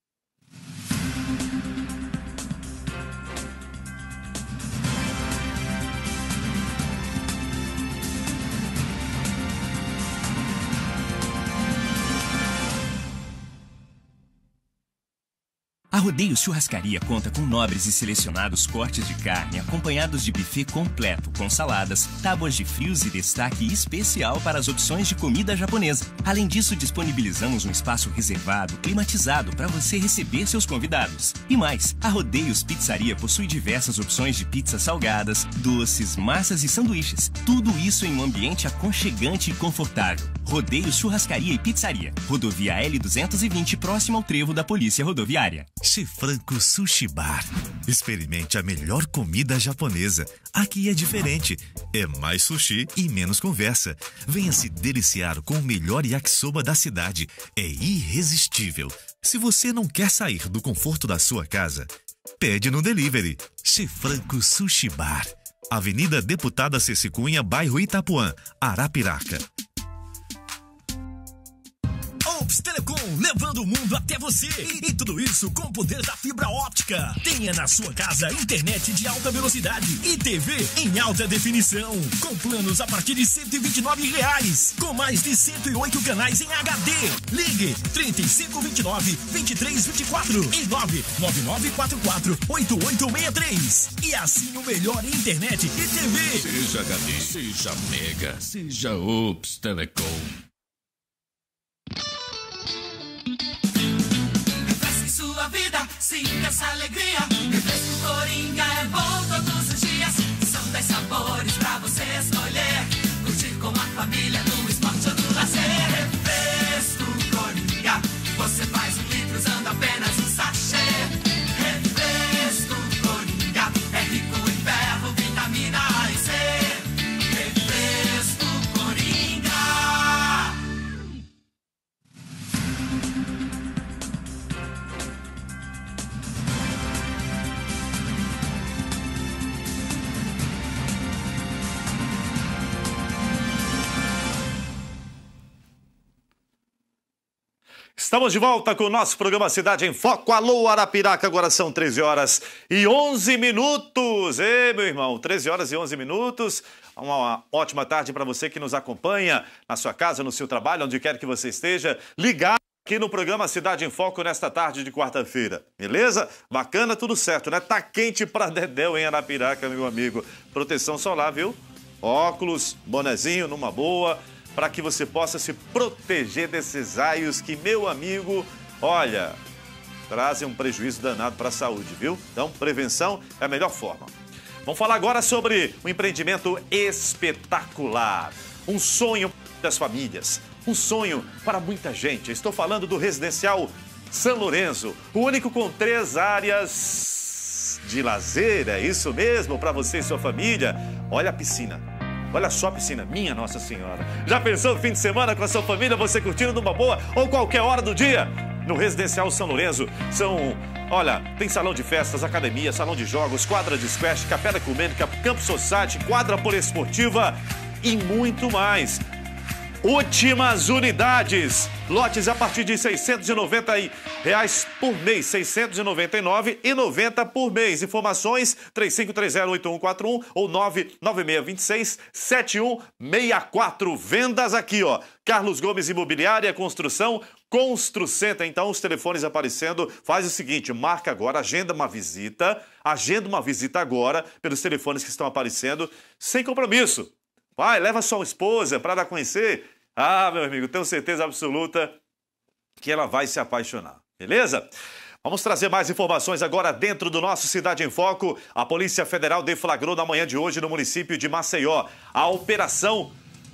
A Rodeios Churrascaria conta com nobres e selecionados cortes de carne, acompanhados de buffet completo, com saladas, tábuas de frios e destaque especial para as opções de comida japonesa. Além disso, disponibilizamos um espaço reservado, climatizado, para você receber seus convidados. E mais, a Rodeios Pizzaria possui diversas opções de pizzas salgadas, doces, massas e sanduíches. Tudo isso em um ambiente aconchegante e confortável. Rodeios Churrascaria e Pizzaria. Rodovia L duzentos e vinte, próximo ao trevo da Polícia Rodoviária. Chifranco Sushi Bar. Experimente a melhor comida japonesa. Aqui é diferente. É mais sushi e menos conversa. Venha se deliciar com o melhor yakisoba da cidade. É irresistível. Se você não quer sair do conforto da sua casa, pede no delivery. Chifranco Sushi Bar. Avenida Deputada Ceci Cunha, bairro Itapuã, Arapiraca. Ops Telecom, levando o mundo até você. E tudo isso com o poder da fibra óptica. Tenha na sua casa internet de alta velocidade e T V em alta definição. Com planos a partir de cento e vinte e nove reais. Com mais de cento e oito canais em H D. Ligue trinta e cinco, vinte e nove, vinte e três, vinte e quatro e nove nove nove quatro quatro, oito oito seis três. E assim o melhor em internet e T V. Seja H D, seja Mega, seja Ops Telecom. Sua vida, sinta essa alegria. Refresco Coringa é bom todos os dias. São dez sabores pra você escolher. Curtir com a família no esporte ou no lazer. Refresco Coringa, você faz um litro Estamos de volta com o nosso programa Cidade em Foco. Alô, Arapiraca, agora são treze horas e onze minutos. Ei, meu irmão, treze horas e onze minutos. Uma ótima tarde para você que nos acompanha na sua casa, no seu trabalho, onde quer que você esteja, ligado aqui no programa Cidade em Foco nesta tarde de quarta-feira. Beleza? Bacana, tudo certo, né? Tá quente pra dedéu em Arapiraca, meu amigo. Proteção solar, viu? Óculos, bonezinho, numa boa, para que você possa se proteger desses raios que, meu amigo, olha, trazem um prejuízo danado para a saúde, viu? Então, prevenção é a melhor forma. Vamos falar agora sobre um empreendimento espetacular, um sonho das famílias, um sonho para muita gente. Estou falando do Residencial São Lourenço, o único com três áreas de lazer, é isso mesmo, para você e sua família. Olha a piscina. Olha só a piscina, minha Nossa Senhora. Já pensou no fim de semana com a sua família, você curtindo numa boa ou qualquer hora do dia? No Residencial São Lourenço são, olha, tem salão de festas, academia, salão de jogos, quadra de squash, capela ecumênica, campo society, quadra poliesportiva e muito mais. Últimas unidades, lotes a partir de seiscentos e noventa reais por mês, seiscentos e noventa e nove reais e noventa centavos por mês. Informações três cinco três zero oito um quatro um ou nove nove seis dois seis sete um seis quatro. Vendas aqui, ó. Carlos Gomes Imobiliária, Construção, Construcenta. Então, os telefones aparecendo. Faz o seguinte, marca agora, agenda uma visita, agenda uma visita agora pelos telefones que estão aparecendo, sem compromisso. Vai, leva sua esposa para dar conhecer. Ah, meu amigo, tenho certeza absoluta que ela vai se apaixonar. Beleza? Vamos trazer mais informações agora dentro do nosso Cidade em Foco. A Polícia Federal deflagrou na manhã de hoje no município de Maceió a operação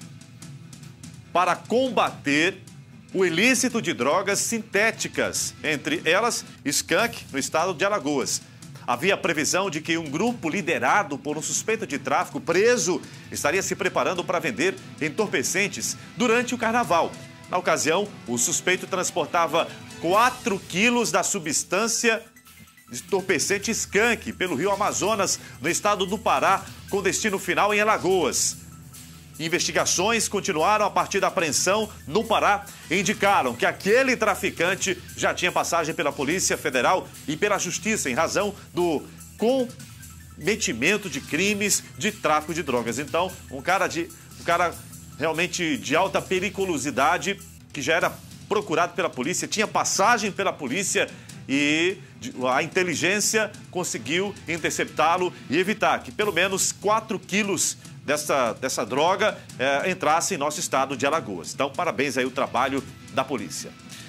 para combater o ilícito de drogas sintéticas, entre elas skunk, no estado de Alagoas. Havia previsão de que um grupo liderado por um suspeito de tráfico preso estaria se preparando para vender entorpecentes durante o carnaval. Na ocasião, o suspeito transportava quatro quilos da substância entorpecente skunk pelo rio Amazonas, no estado do Pará, com destino final em Alagoas. Investigações continuaram a partir da apreensão no Pará e indicaram que aquele traficante já tinha passagem pela Polícia Federal e pela Justiça em razão do cometimento de crimes de tráfico de drogas. Então, um cara, de, um cara realmente de alta periculosidade que já era procurado pela polícia, tinha passagem pela polícia e a inteligência conseguiu interceptá-lo e evitar que pelo menos quatro quilos Dessa, dessa droga é, entrasse em nosso estado de Alagoas. Então, parabéns aí o trabalho da polícia.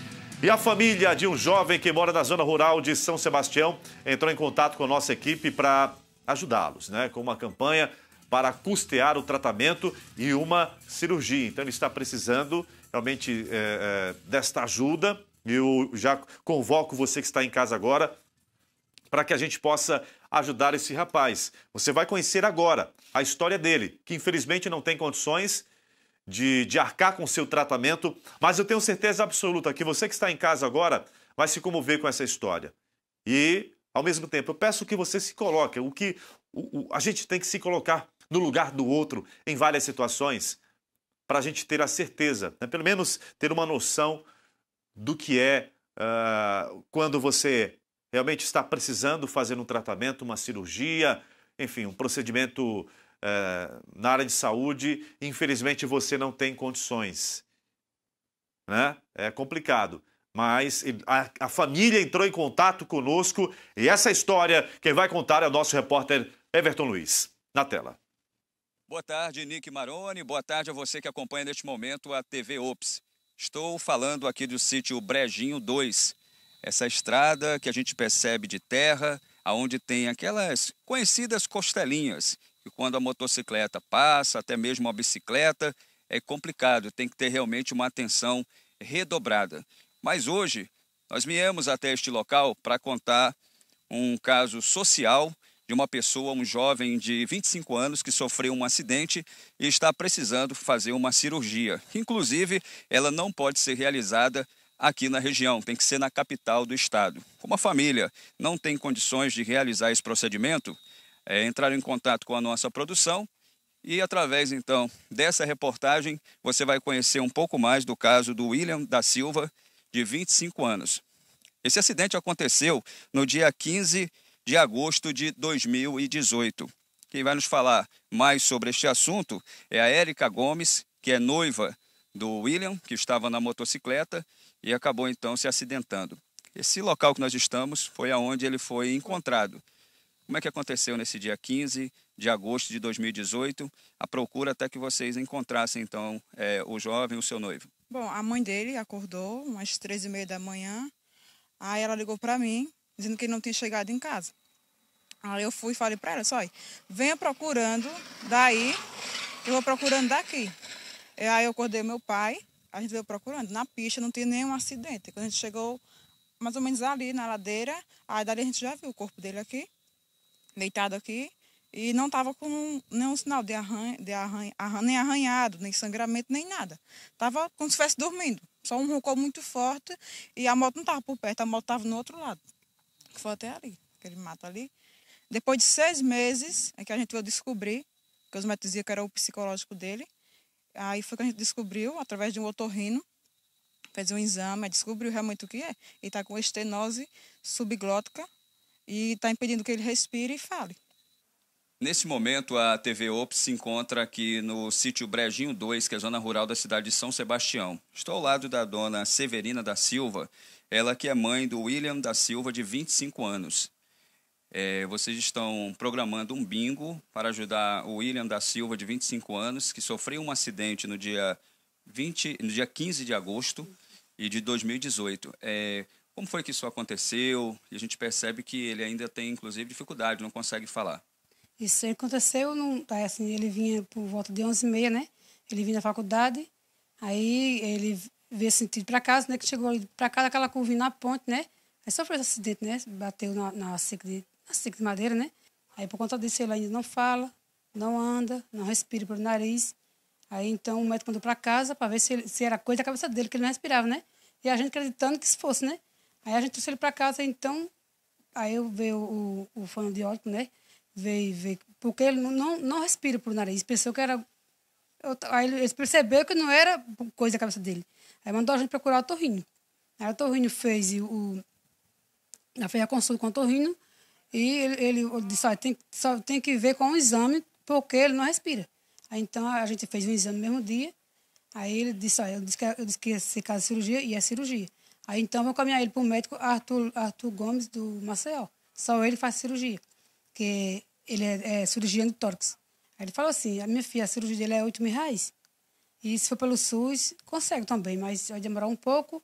E a família de um jovem que mora na zona rural de São Sebastião entrou em contato com a nossa equipe para ajudá-los, né, com uma campanha para custear o tratamento e uma cirurgia. Então, ele está precisando realmente é, é, desta ajuda. Eu já convoco você que está em casa agora para que a gente possa ajudar esse rapaz. Você vai conhecer agora a história dele, que infelizmente não tem condições de, de arcar com o seu tratamento, mas eu tenho certeza absoluta que você que está em casa agora vai se comover com essa história. E, ao mesmo tempo, eu peço que você se coloque, o que o, o, a gente tem que se colocar no lugar do outro em várias situações, para a gente ter a certeza, né? Pelo menos ter uma noção do que é uh, quando você realmente está precisando fazer um tratamento, uma cirurgia, enfim, um procedimento é, na área de saúde, infelizmente você não tem condições, né? É complicado, mas a, a família entrou em contato conosco e essa história quem vai contar é o nosso repórter Everton Luiz. Na tela. Boa tarde, Nick Maroni, boa tarde a você que acompanha neste momento a T V Ops. Estou falando aqui do sítio Brejinho dois. Essa estrada que a gente percebe de terra, aonde tem aquelas conhecidas costelinhas, que quando a motocicleta passa, até mesmo a bicicleta, é complicado, tem que ter realmente uma atenção redobrada. Mas hoje, nós viemos até este local para contar um caso social de uma pessoa, um jovem de vinte e cinco anos que sofreu um acidente e está precisando fazer uma cirurgia. Inclusive, ela não pode ser realizada aqui na região, tem que ser na capital do estado. Como a família não tem condições de realizar esse procedimento, é, entraram em contato com a nossa produção e através então dessa reportagem você vai conhecer um pouco mais do caso do William da Silva, de vinte e cinco anos. Esse acidente aconteceu no dia quinze de agosto de dois mil e dezoito. Quem vai nos falar mais sobre este assunto é a Érica Gomes, que é noiva do William, que estava na motocicleta e acabou então se acidentando. Esse local que nós estamos foi aonde ele foi encontrado. Como é que aconteceu nesse dia quinze de agosto de dois mil e dezoito, a procura até que vocês encontrassem então é, o jovem, o seu noivo? Bom, a mãe dele acordou umas três e meia da manhã, aí ela ligou para mim, dizendo que ele não tinha chegado em casa. Aí eu fui e falei para ela, só, venha procurando daí, eu vou procurando daqui. E aí eu acordei meu pai, a gente veio procurando. Na pista não tinha nenhum acidente. Quando a gente chegou mais ou menos ali na ladeira, aí dali a gente já viu o corpo dele aqui, deitado aqui, e não estava com nenhum sinal de, arranha, de arranha, arranha, nem arranhado, nem sangramento, nem nada. Estava como se estivesse dormindo. Só um roncou muito forte e a moto não estava por perto, a moto estava no outro lado. Que foi até ali, aquele mato ali. Depois de seis meses, é que a gente veio descobrir, que os médicos diziam que era o psicológico dele. Aí foi que a gente descobriu, através de um otorrino, fez um exame, descobriu realmente o que é. Ele está com estenose subglótica e está impedindo que ele respire e fale. Nesse momento, a T V Ops se encontra aqui no sítio Brejinho dois, que é a zona rural da cidade de São Sebastião. Estou ao lado da dona Severina da Silva, ela que é mãe do William da Silva, de vinte e cinco anos. É, vocês estão programando um bingo para ajudar o William da Silva, de vinte e cinco anos, que sofreu um acidente no dia, vinte, no dia quinze de agosto e de dois mil e dezoito. É, como foi que isso aconteceu? E a gente percebe que ele ainda tem, inclusive, dificuldade, não consegue falar. Isso aconteceu, não, assim, ele vinha por volta de onze e meia, né? Ele vinha da faculdade, aí ele veio sentido para casa, né? Que chegou para casa, aquela curvinha na ponte, né? Aí sofreu esse acidente, né? Bateu na, na cerca de, na cerca de madeira, né? Aí por conta disso ele ainda não fala, não anda, não respira pelo nariz. Aí então o médico mandou para casa para ver se, ele, se era coisa da cabeça dele, que ele não respirava, né? E a gente acreditando que se fosse, né? Aí a gente trouxe ele para casa, então, aí eu veio o, o fonoaudiólogo, né? Veio, veio, porque ele não, não, não respira por nariz, pensou que era... Eu, aí ele percebeu que não era coisa da cabeça dele. Aí mandou a gente procurar o otorrino. Aí o otorrino fez, o, fez a consulta com o otorrino e ele, ele disse, ah, tem, só tem que ver com o exame, porque ele não respira. Aí então a gente fez um exame no mesmo dia, aí ele disse, ah, eu disse que, eu disse que ia ser caso de cirurgia, e é cirurgia. Aí então vou caminhar ele para o médico Arthur, Arthur Gomes, do Maceió. Só ele faz cirurgia, que ele é, é cirurgião de tórax. Aí ele falou assim, a minha filha, a cirurgia dele é oito mil reais. E se for pelo SUS, consegue também, mas vai demorar um pouco.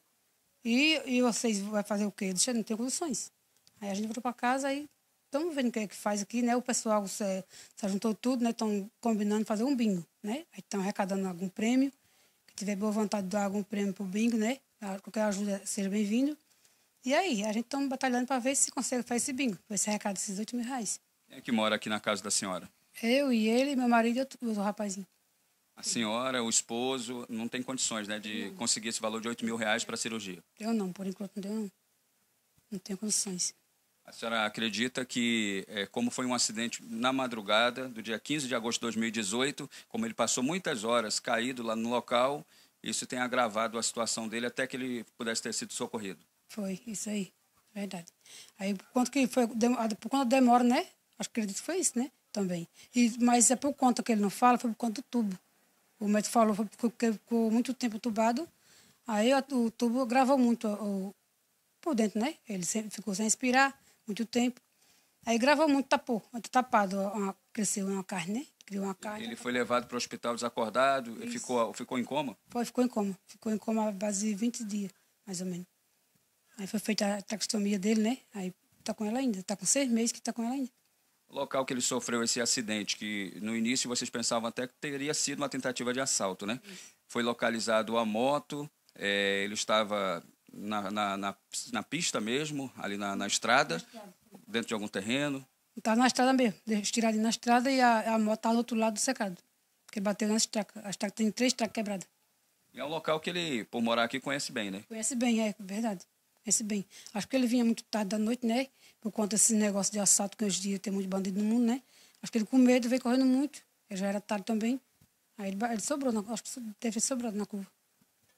E, e vocês vão fazer o quê? Deixa, não tem condições. Aí a gente voltou para casa e estamos vendo o que é que faz aqui, né? O pessoal se, se juntou tudo, né? Estão combinando fazer um bingo, né? Aí estão arrecadando algum prêmio. Que tiver boa vontade de dar algum prêmio para o bingo, né? Qualquer ajuda seja bem-vindo. E aí, a gente está batalhando para ver se consegue fazer esse bingo, ver se arrecada esses oito mil reais. Quem é que mora aqui na casa da senhora? Eu e ele, meu marido e outro, outro rapazinho. A senhora, o esposo, não tem condições, né, de não. conseguir esse valor de oito mil reais para a cirurgia? Eu não, por enquanto não deu, não. Não tenho condições. A senhora acredita que, é, como foi um acidente na madrugada do dia quinze de agosto de dois mil e dezoito, como ele passou muitas horas caído lá no local, isso tem agravado a situação dele até que ele pudesse ter sido socorrido? Foi, isso aí, verdade. Aí, por conta que foi, por conta da demora, né? Acho que acredito que foi isso, né? Também. E, mas é por conta que ele não fala, foi por conta do tubo. O médico falou, foi porque ficou muito tempo tubado, aí o tubo gravou muito o, por dentro, né? Ele sempre ficou sem respirar muito tempo. Aí gravou muito, tapou, muito tapado, uma, cresceu uma carne, né? Criou uma carne. Ele foi levado para o hospital desacordado, ele ficou, ficou em coma? Foi, ficou em coma. Ficou em coma a base de vinte dias, mais ou menos. Aí foi feita a traqueostomia dele, né? Aí tá com ela ainda, tá com seis meses que tá com ela ainda. O local que ele sofreu esse acidente, que no início vocês pensavam até que teria sido uma tentativa de assalto, né? Isso. Foi localizado a moto, é, ele estava na, na, na, na pista mesmo, ali na, na estrada, na estrada, dentro de algum terreno. Estava na estrada mesmo, estirado na estrada e a, a moto estava do outro lado do cercado, porque bateu na estraca. A estraca tem três estracas quebradas. E é um local que ele, por morar aqui, conhece bem, né? Conhece bem, é verdade. Conhece bem. Acho que ele vinha muito tarde da noite, né? Por conta desse negócio de assalto que hoje em dia tem muito bandido no mundo, né? Acho que ele com medo veio correndo muito. Ele já era tarde também. Aí ele, ele sobrou, na, acho que deve ter sobrado na curva.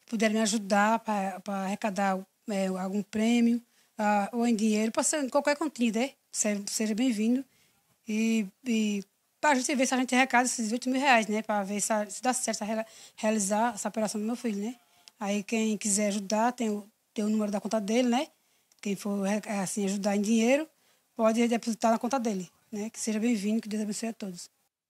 puderem me ajudar para arrecadar é, algum prêmio uh, ou em dinheiro, pode ser qualquer quantia, né? Seja, seja bem-vindo. E, e para a gente ver se a gente arrecada esses oito mil reais, né? Para ver se, se dá certo a realizar essa operação do meu filho, né? Aí quem quiser ajudar, tem o, tem o número da conta dele, né? Quem for assim, ajudar em dinheiro, pode depositar na conta dele, né? Que seja bem-vindo, que Deus abençoe a todos.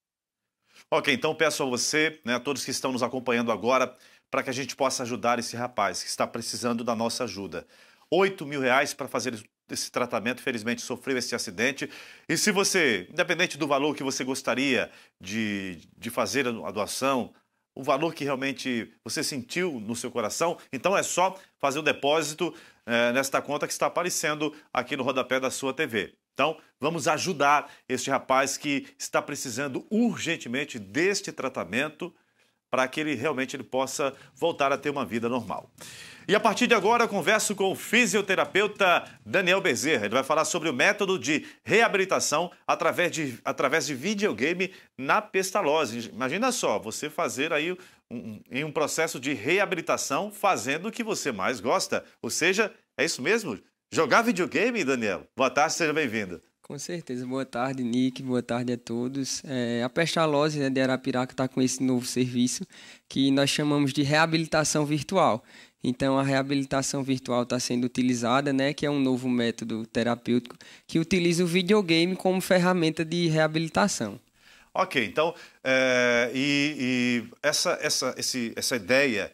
Ok, então peço a você, né, a todos que estão nos acompanhando agora, para que a gente possa ajudar esse rapaz que está precisando da nossa ajuda. oito mil reais para fazer esse tratamento, felizmente sofreu esse acidente. E se você, independente do valor que você gostaria de, de fazer a doação, o valor que realmente você sentiu no seu coração, então é só fazer o depósito é, nesta conta que está aparecendo aqui no rodapé da sua T V. Então, vamos ajudar este rapaz que está precisando urgentemente deste tratamento para que ele realmente ele possa voltar a ter uma vida normal. E a partir de agora eu converso com o fisioterapeuta Daniel Bezerra. Ele vai falar sobre o método de reabilitação através de, através de videogame na pestalose. Imagina só, você fazer aí um, em um processo de reabilitação fazendo o que você mais gosta. Ou seja, é isso mesmo? Jogar videogame, Daniel? Boa tarde, seja bem-vindo. Com certeza. Boa tarde, Nick. Boa tarde a todos. É, a Pestalozzi, né, de Arapiraca está com esse novo serviço que nós chamamos de reabilitação virtual. Então, a reabilitação virtual está sendo utilizada, né, que é um novo método terapêutico que utiliza o videogame como ferramenta de reabilitação. Ok, então, é, e, e essa, essa, esse, essa ideia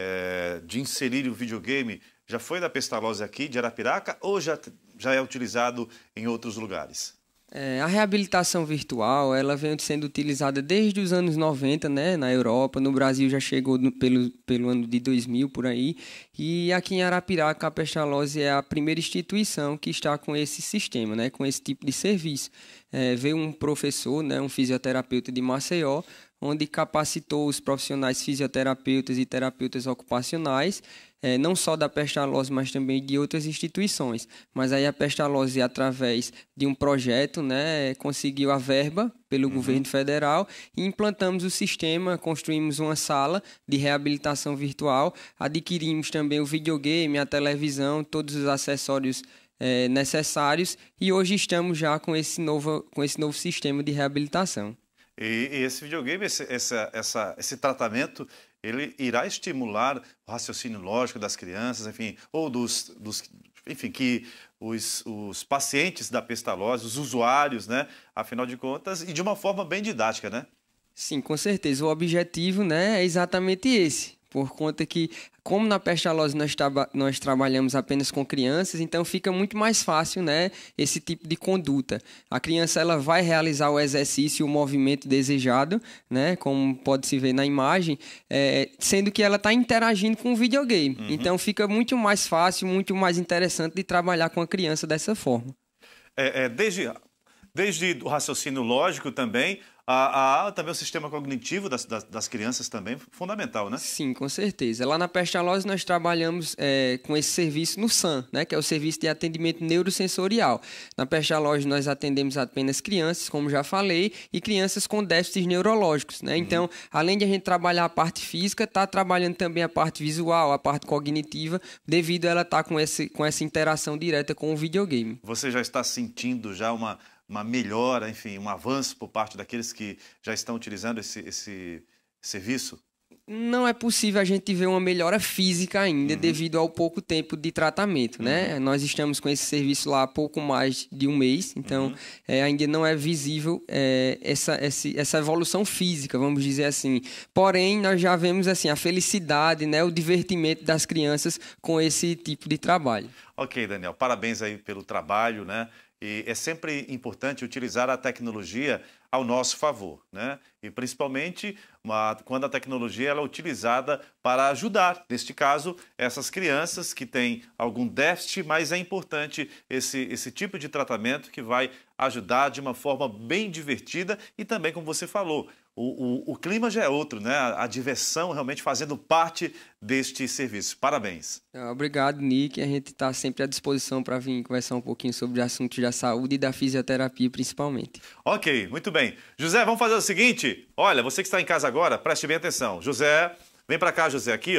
é, de inserir o videogame já foi da Pestalozzi aqui, de Arapiraca, ou já, já é utilizado em outros lugares? É, a reabilitação virtual ela vem sendo utilizada desde os anos noventa, né, na Europa. No Brasil já chegou no, pelo, pelo ano de dois mil, por aí. E aqui em Arapiraca, a Pestalozzi é a primeira instituição que está com esse sistema, né, com esse tipo de serviço. É, veio um professor, né, um fisioterapeuta de Maceió, onde capacitou os profissionais fisioterapeutas e terapeutas ocupacionais, é, não só da Pestalozzi, mas também de outras instituições. Mas aí a Pestalozzi, através de um projeto, né, conseguiu a verba pelo uhum. governo federal e implantamos o sistema, construímos uma sala de reabilitação virtual, adquirimos também o videogame, a televisão, todos os acessórios é, necessários e hoje estamos já com esse novo, com esse novo sistema de reabilitação. E, e esse videogame, esse, essa, essa, esse tratamento, ele irá estimular o raciocínio lógico das crianças, enfim, ou dos, dos enfim, que os, os pacientes da Pestalozzi, os usuários, né, afinal de contas, e de uma forma bem didática, né? Sim, com certeza. O objetivo, né, é exatamente esse. Por conta que, como na Pestalozzi nós, traba nós trabalhamos apenas com crianças, então fica muito mais fácil, né, esse tipo de conduta. A criança ela vai realizar o exercício, o movimento desejado, né, como pode se ver na imagem, é, sendo que ela está interagindo com o videogame. Uhum. Então fica muito mais fácil, muito mais interessante de trabalhar com a criança dessa forma. É, é, desde, desde o raciocínio lógico também, Há, há também o sistema cognitivo das, das, das crianças também, fundamental, né? Sim, com certeza. Lá na Pestalozzi nós trabalhamos é, com esse serviço no S A M, né, que é o Serviço de Atendimento Neurosensorial. Na Pestalozzi nós atendemos apenas crianças, como já falei, e crianças com déficits neurológicos, né? Uhum. Então, além de a gente trabalhar a parte física, está trabalhando também a parte visual, a parte cognitiva, devido a ela estar tá com, esse, com essa interação direta com o videogame. Você já está sentindo já uma... uma melhora, enfim, um avanço por parte daqueles que já estão utilizando esse, esse serviço? Não é possível a gente ver uma melhora física ainda, uhum. devido ao pouco tempo de tratamento, uhum. né? Nós estamos com esse serviço lá há pouco mais de um mês, então uhum. é, ainda não é visível é, essa, essa, essa evolução física, vamos dizer assim. Porém, nós já vemos assim, a felicidade, né, o divertimento das crianças com esse tipo de trabalho. Ok, Daniel, parabéns aí pelo trabalho, né? E é sempre importante utilizar a tecnologia ao nosso favor, né? E principalmente uma, quando a tecnologia ela é utilizada para ajudar, neste caso, essas crianças que têm algum déficit, mas é importante esse, esse tipo de tratamento que vai ajudar de uma forma bem divertida e também, como você falou, o, o, o clima já é outro, né? A, a diversão realmente fazendo parte deste serviço. Parabéns. Obrigado, Nick. A gente está sempre à disposição para vir conversar um pouquinho sobre assuntos da saúde e da fisioterapia, principalmente. Ok, muito bem. José, vamos fazer o seguinte. Olha, você que está em casa agora, preste bem atenção. José, vem para cá, José, aqui, ó.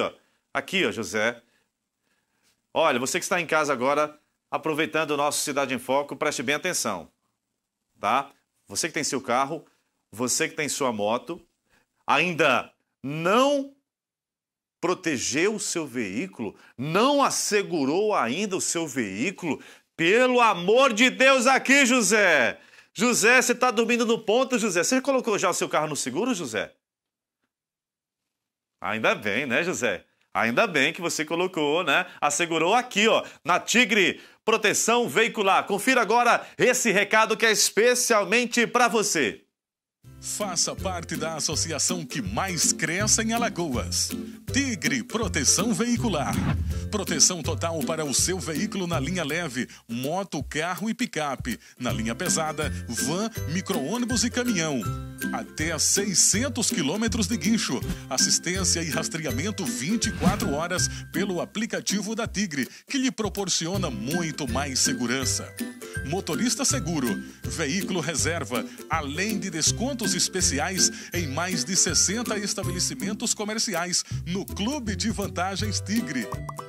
Aqui, ó, José. Olha, você que está em casa agora, aproveitando o nosso Cidade em Foco, preste bem atenção, tá? Você que tem seu carro, você que tem sua moto, ainda não protegeu o seu veículo, não assegurou ainda o seu veículo, pelo amor de Deus aqui, José! José, você está dormindo no ponto, José? Você colocou já o seu carro no seguro, José? Ainda bem, né, José? Ainda bem que você colocou, né? Assegurou aqui, ó, na Tigre Proteção Veicular. Confira agora esse recado que é especialmente para você. Faça parte da associação que mais cresce em Alagoas. Tigre Proteção Veicular. Proteção total para o seu veículo na linha leve, moto, carro e picape. Na linha pesada, van, micro-ônibus e caminhão. Até seiscentos quilômetros de guincho. Assistência e rastreamento vinte e quatro horas pelo aplicativo da Tigre, que lhe proporciona muito mais segurança. Motorista seguro, veículo reserva, além de descontos especiais em mais de sessenta estabelecimentos comerciais no Clube de Vantagens Tigre.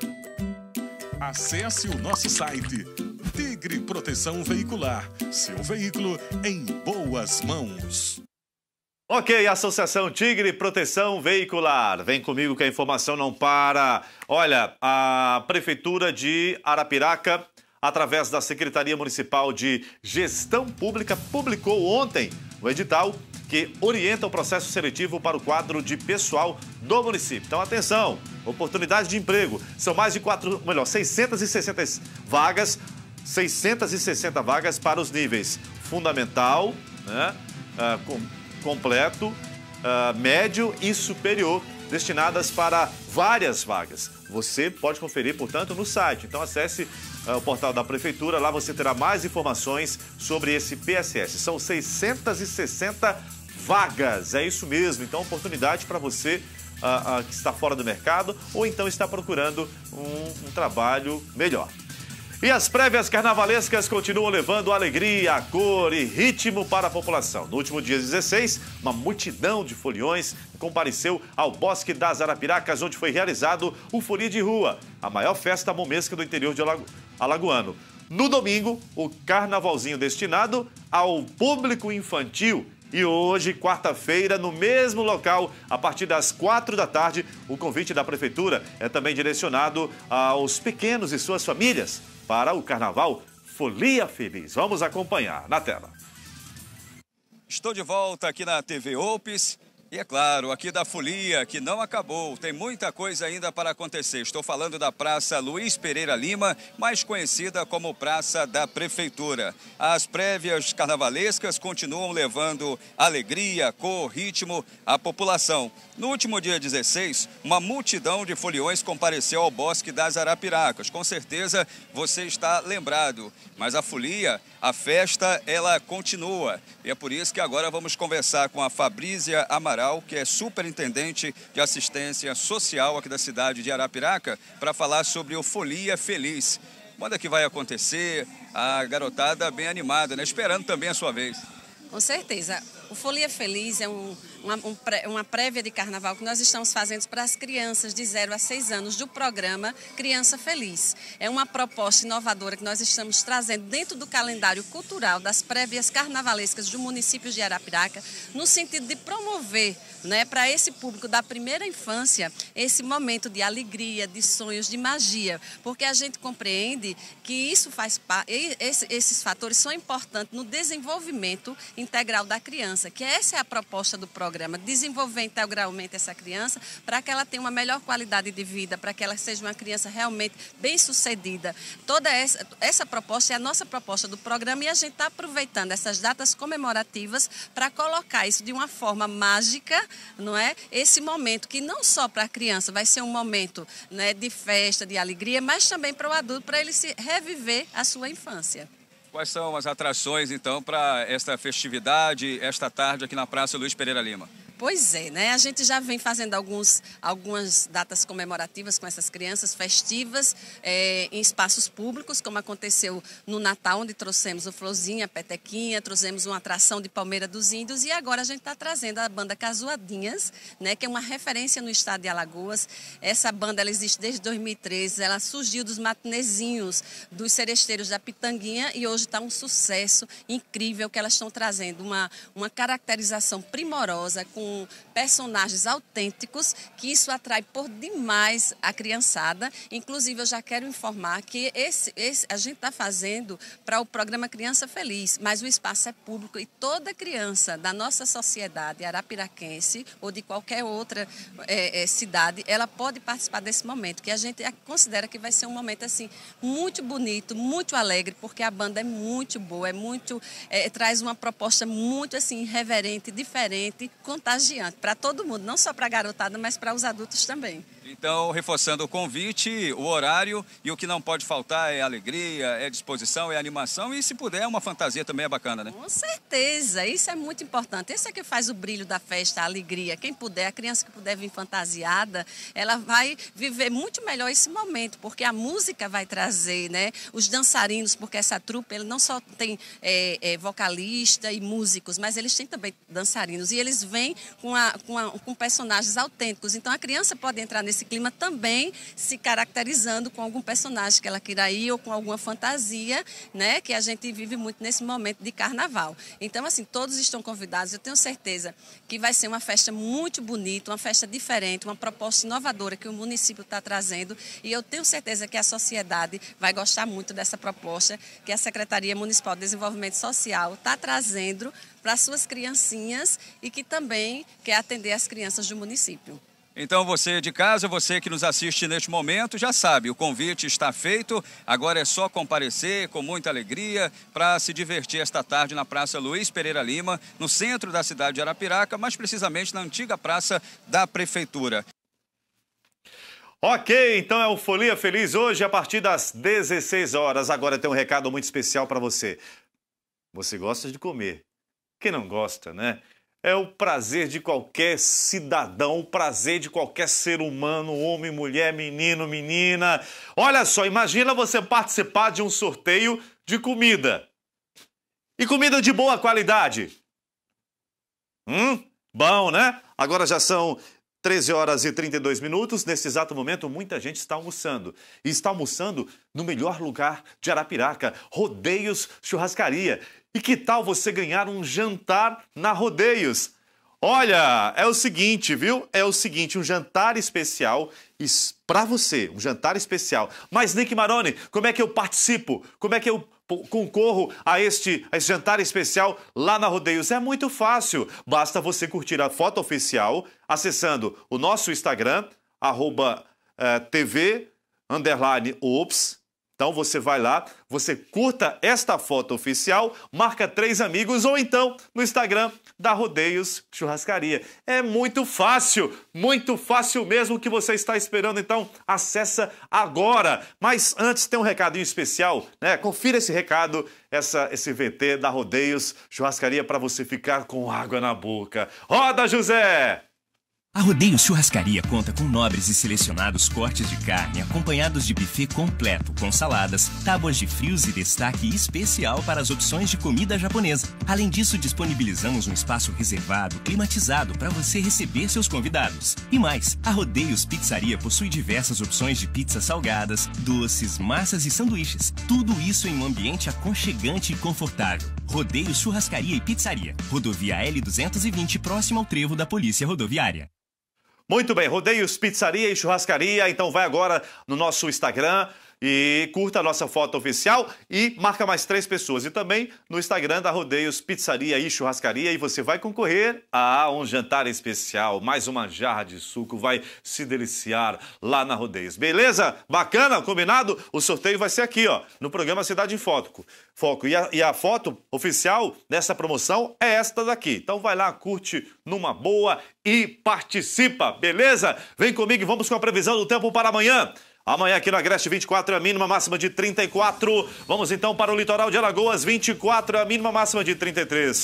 Acesse o nosso site Tigre Proteção Veicular. Seu veículo em boas mãos. Ok, Associação Tigre Proteção Veicular. Vem comigo que a informação não para. Olha, a Prefeitura de Arapiraca, através da Secretaria Municipal de Gestão Pública, publicou ontem o edital que orienta o processo seletivo para o quadro de pessoal do município. Então, atenção, oportunidade de emprego. São mais de quatro, melhor, seiscentas e sessenta vagas, seiscentas e sessenta vagas para os níveis fundamental, né, uh, com, completo, uh, médio e superior, destinadas para várias vagas. Você pode conferir, portanto, no site. Então, acesse uh, o portal da Prefeitura. Lá você terá mais informações sobre esse P S S. São seiscentas e sessenta vagas. É isso mesmo. Então, oportunidade para você uh, uh, que está fora do mercado ou então está procurando um, um trabalho melhor. E as prévias carnavalescas continuam levando alegria, cor e ritmo para a população. No último dia dezesseis, uma multidão de foliões compareceu ao Bosque das Arapiracas, onde foi realizado o Folia de Rua, a maior festa momesca do interior de Alago... alagoano. No domingo, o carnavalzinho destinado ao público infantil. E hoje, quarta-feira, no mesmo local, a partir das quatro da tarde, o convite da Prefeitura é também direcionado aos pequenos e suas famílias para o Carnaval Folia Feliz. Vamos acompanhar na tela. Estou de volta aqui na T V Ops. E é claro, aqui da folia, que não acabou, tem muita coisa ainda para acontecer. Estou falando da Praça Luiz Pereira Lima, mais conhecida como Praça da Prefeitura. As prévias carnavalescas continuam levando alegria, cor, ritmo à população. No último dia dezesseis, uma multidão de foliões compareceu ao Bosque das Arapiracas. Com certeza você está lembrado, mas a folia, a festa, ela continua. E é por isso que agora vamos conversar com a Fabrícia Amaral, que é superintendente de assistência social aqui da cidade de Arapiraca, para falar sobre o Folia Feliz. Quando é que vai acontecer? A garotada bem animada, né? Esperando também a sua vez. Com certeza. O Folia Feliz é um, uma, um, uma prévia de carnaval que nós estamos fazendo para as crianças de zero a seis anos do programa Criança Feliz. É uma proposta inovadora que nós estamos trazendo dentro do calendário cultural das prévias carnavalescas do município de Arapiraca, no sentido de promover, né, para esse público da primeira infância esse momento de alegria, de sonhos, de magia, porque a gente compreende que isso faz parte, esses fatores são importantes no desenvolvimento integral da criança, que essa é a proposta do programa, desenvolver integralmente essa criança para que ela tenha uma melhor qualidade de vida, para que ela seja uma criança realmente bem-sucedida. Toda essa, essa proposta é a nossa proposta do programa e a gente está aproveitando essas datas comemorativas para colocar isso de uma forma mágica, não é? Esse momento que não só para a criança vai ser um momento, né, de festa, de alegria, mas também para o adulto, para ele se reviver a sua infância. Quais são as atrações, então, para esta festividade, esta tarde aqui na Praça Luiz Pereira Lima? Pois é, né? A gente já vem fazendo alguns, algumas datas comemorativas com essas crianças, festivas, é, em espaços públicos, como aconteceu no Natal, onde trouxemos o Florzinha, a Petequinha, trouxemos uma atração de Palmeira dos Índios e agora a gente está trazendo a banda Casuadinhas, né? Que é uma referência no estado de Alagoas. Essa banda ela existe desde dois mil e treze, ela surgiu dos matinezinhos, dos seresteiros da Pitanguinha e hoje está um sucesso incrível que elas estão trazendo, uma, uma caracterização primorosa com personagens autênticos, que isso atrai por demais a criançada. Inclusive, eu já quero informar que esse, esse a gente está fazendo para o programa Criança Feliz, mas o espaço é público e toda criança da nossa sociedade arapiraquense ou de qualquer outra é, é, cidade, ela pode participar desse momento, que a gente considera que vai ser um momento assim muito bonito, muito alegre, porque a banda é muito boa, é muito é, traz uma proposta muito assim irreverente, diferente, contagiante para todo mundo, não só para a garotada, mas para os adultos também. Então, reforçando o convite, o horário e o que não pode faltar é alegria, é disposição, é animação e, se puder, uma fantasia também é bacana, né? Com certeza, isso é muito importante. Esse é que faz o brilho da festa, a alegria. Quem puder, a criança que puder vir fantasiada, ela vai viver muito melhor esse momento, porque a música vai trazer, né? Os dançarinos, porque essa trupe ele não só tem é, é, vocalista e músicos, mas eles têm também dançarinos e eles vêm com, a, com, a, com personagens autênticos. Então, a criança pode entrar nesse clima também se caracterizando com algum personagem que ela queira ir ou com alguma fantasia, né, que a gente vive muito nesse momento de carnaval. Então, assim, todos estão convidados. Eu tenho certeza que vai ser uma festa muito bonita, uma festa diferente, uma proposta inovadora que o município está trazendo e eu tenho certeza que a sociedade vai gostar muito dessa proposta que a Secretaria Municipal de Desenvolvimento Social está trazendo para suas criancinhas e que também quer atender as crianças do município. Então você de casa, você que nos assiste neste momento, já sabe, o convite está feito, agora é só comparecer com muita alegria para se divertir esta tarde na Praça Luiz Pereira Lima, no centro da cidade de Arapiraca, mais precisamente na antiga Praça da Prefeitura. Ok, então é o Folia Feliz hoje a partir das dezesseis horas. Agora tem um recado muito especial para você. Você gosta de comer. Quem não gosta, né? É o prazer de qualquer cidadão, o prazer de qualquer ser humano, homem, mulher, menino, menina. Olha só, imagina você participar de um sorteio de comida. E comida de boa qualidade. Hum, bom, né? Agora já são treze horas e trinta e dois minutos. Nesse exato momento, muita gente está almoçando. E está almoçando no melhor lugar de Arapiraca, Rodeios Churrascaria. E que tal você ganhar um jantar na Rodeios? Olha, é o seguinte, viu? É o seguinte, um jantar especial para você, um jantar especial. Mas, Nick Maroni, como é que eu participo? Como é que eu concorro a este, a este jantar especial lá na Rodeios? É muito fácil, basta você curtir a foto oficial acessando o nosso Instagram, arroba uh, tv, underline, ops. Então você vai lá, você curta esta foto oficial, marca três amigos ou então no Instagram da Rodeios Churrascaria. É muito fácil, muito fácil mesmo. O que você está esperando, então acessa agora. Mas antes tem um recadinho especial, né? Confira esse recado, essa, esse V T da Rodeios Churrascaria para você ficar com água na boca. Roda, José! A Rodeios Churrascaria conta com nobres e selecionados cortes de carne, acompanhados de buffet completo, com saladas, tábuas de frios e destaque especial para as opções de comida japonesa. Além disso, disponibilizamos um espaço reservado, climatizado, para você receber seus convidados. E mais, a Rodeios Pizzaria possui diversas opções de pizzas salgadas, doces, massas e sanduíches. Tudo isso em um ambiente aconchegante e confortável. Rodeios Churrascaria e Pizzaria. Rodovia L duzentos e vinte, próximo ao trevo da Polícia Rodoviária. Muito bem, Rodeios Pizzaria e Churrascaria, então vai agora no nosso Instagram e curta a nossa foto oficial e marca mais três pessoas. E também no Instagram da Rodeios Pizzaria e Churrascaria e você vai concorrer a um jantar especial, mais uma jarra de suco, vai se deliciar lá na Rodeios. Beleza? Bacana? Combinado? O sorteio vai ser aqui, ó, no programa Cidade em Foco. Foco. E a, e a foto oficial dessa promoção é esta daqui. Então vai lá, curte numa boa e participa, beleza? Vem comigo e vamos com a previsão do tempo para amanhã. Amanhã aqui no Agreste vinte e quatro é a mínima, máxima de trinta e quatro. Vamos então para o litoral de Alagoas, vinte e quatro é a mínima, máxima de trinta e três.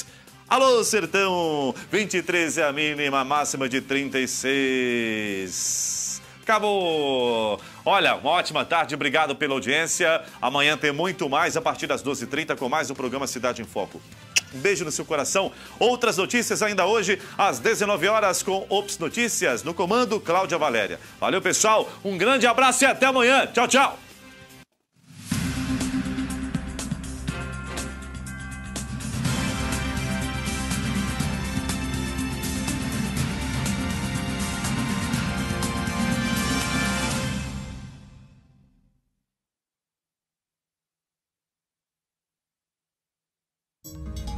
Alô, Sertão! vinte e três é a mínima, máxima de trinta e seis. Acabou! Olha, uma ótima tarde, obrigado pela audiência. Amanhã tem muito mais a partir das doze e trinta com mais um programa Cidade em Foco. Um beijo no seu coração. Outras notícias ainda hoje, às dezenove horas, com Ops Notícias, no comando Cláudia Valéria. Valeu, pessoal. Um grande abraço e até amanhã. Tchau, tchau. Thank you.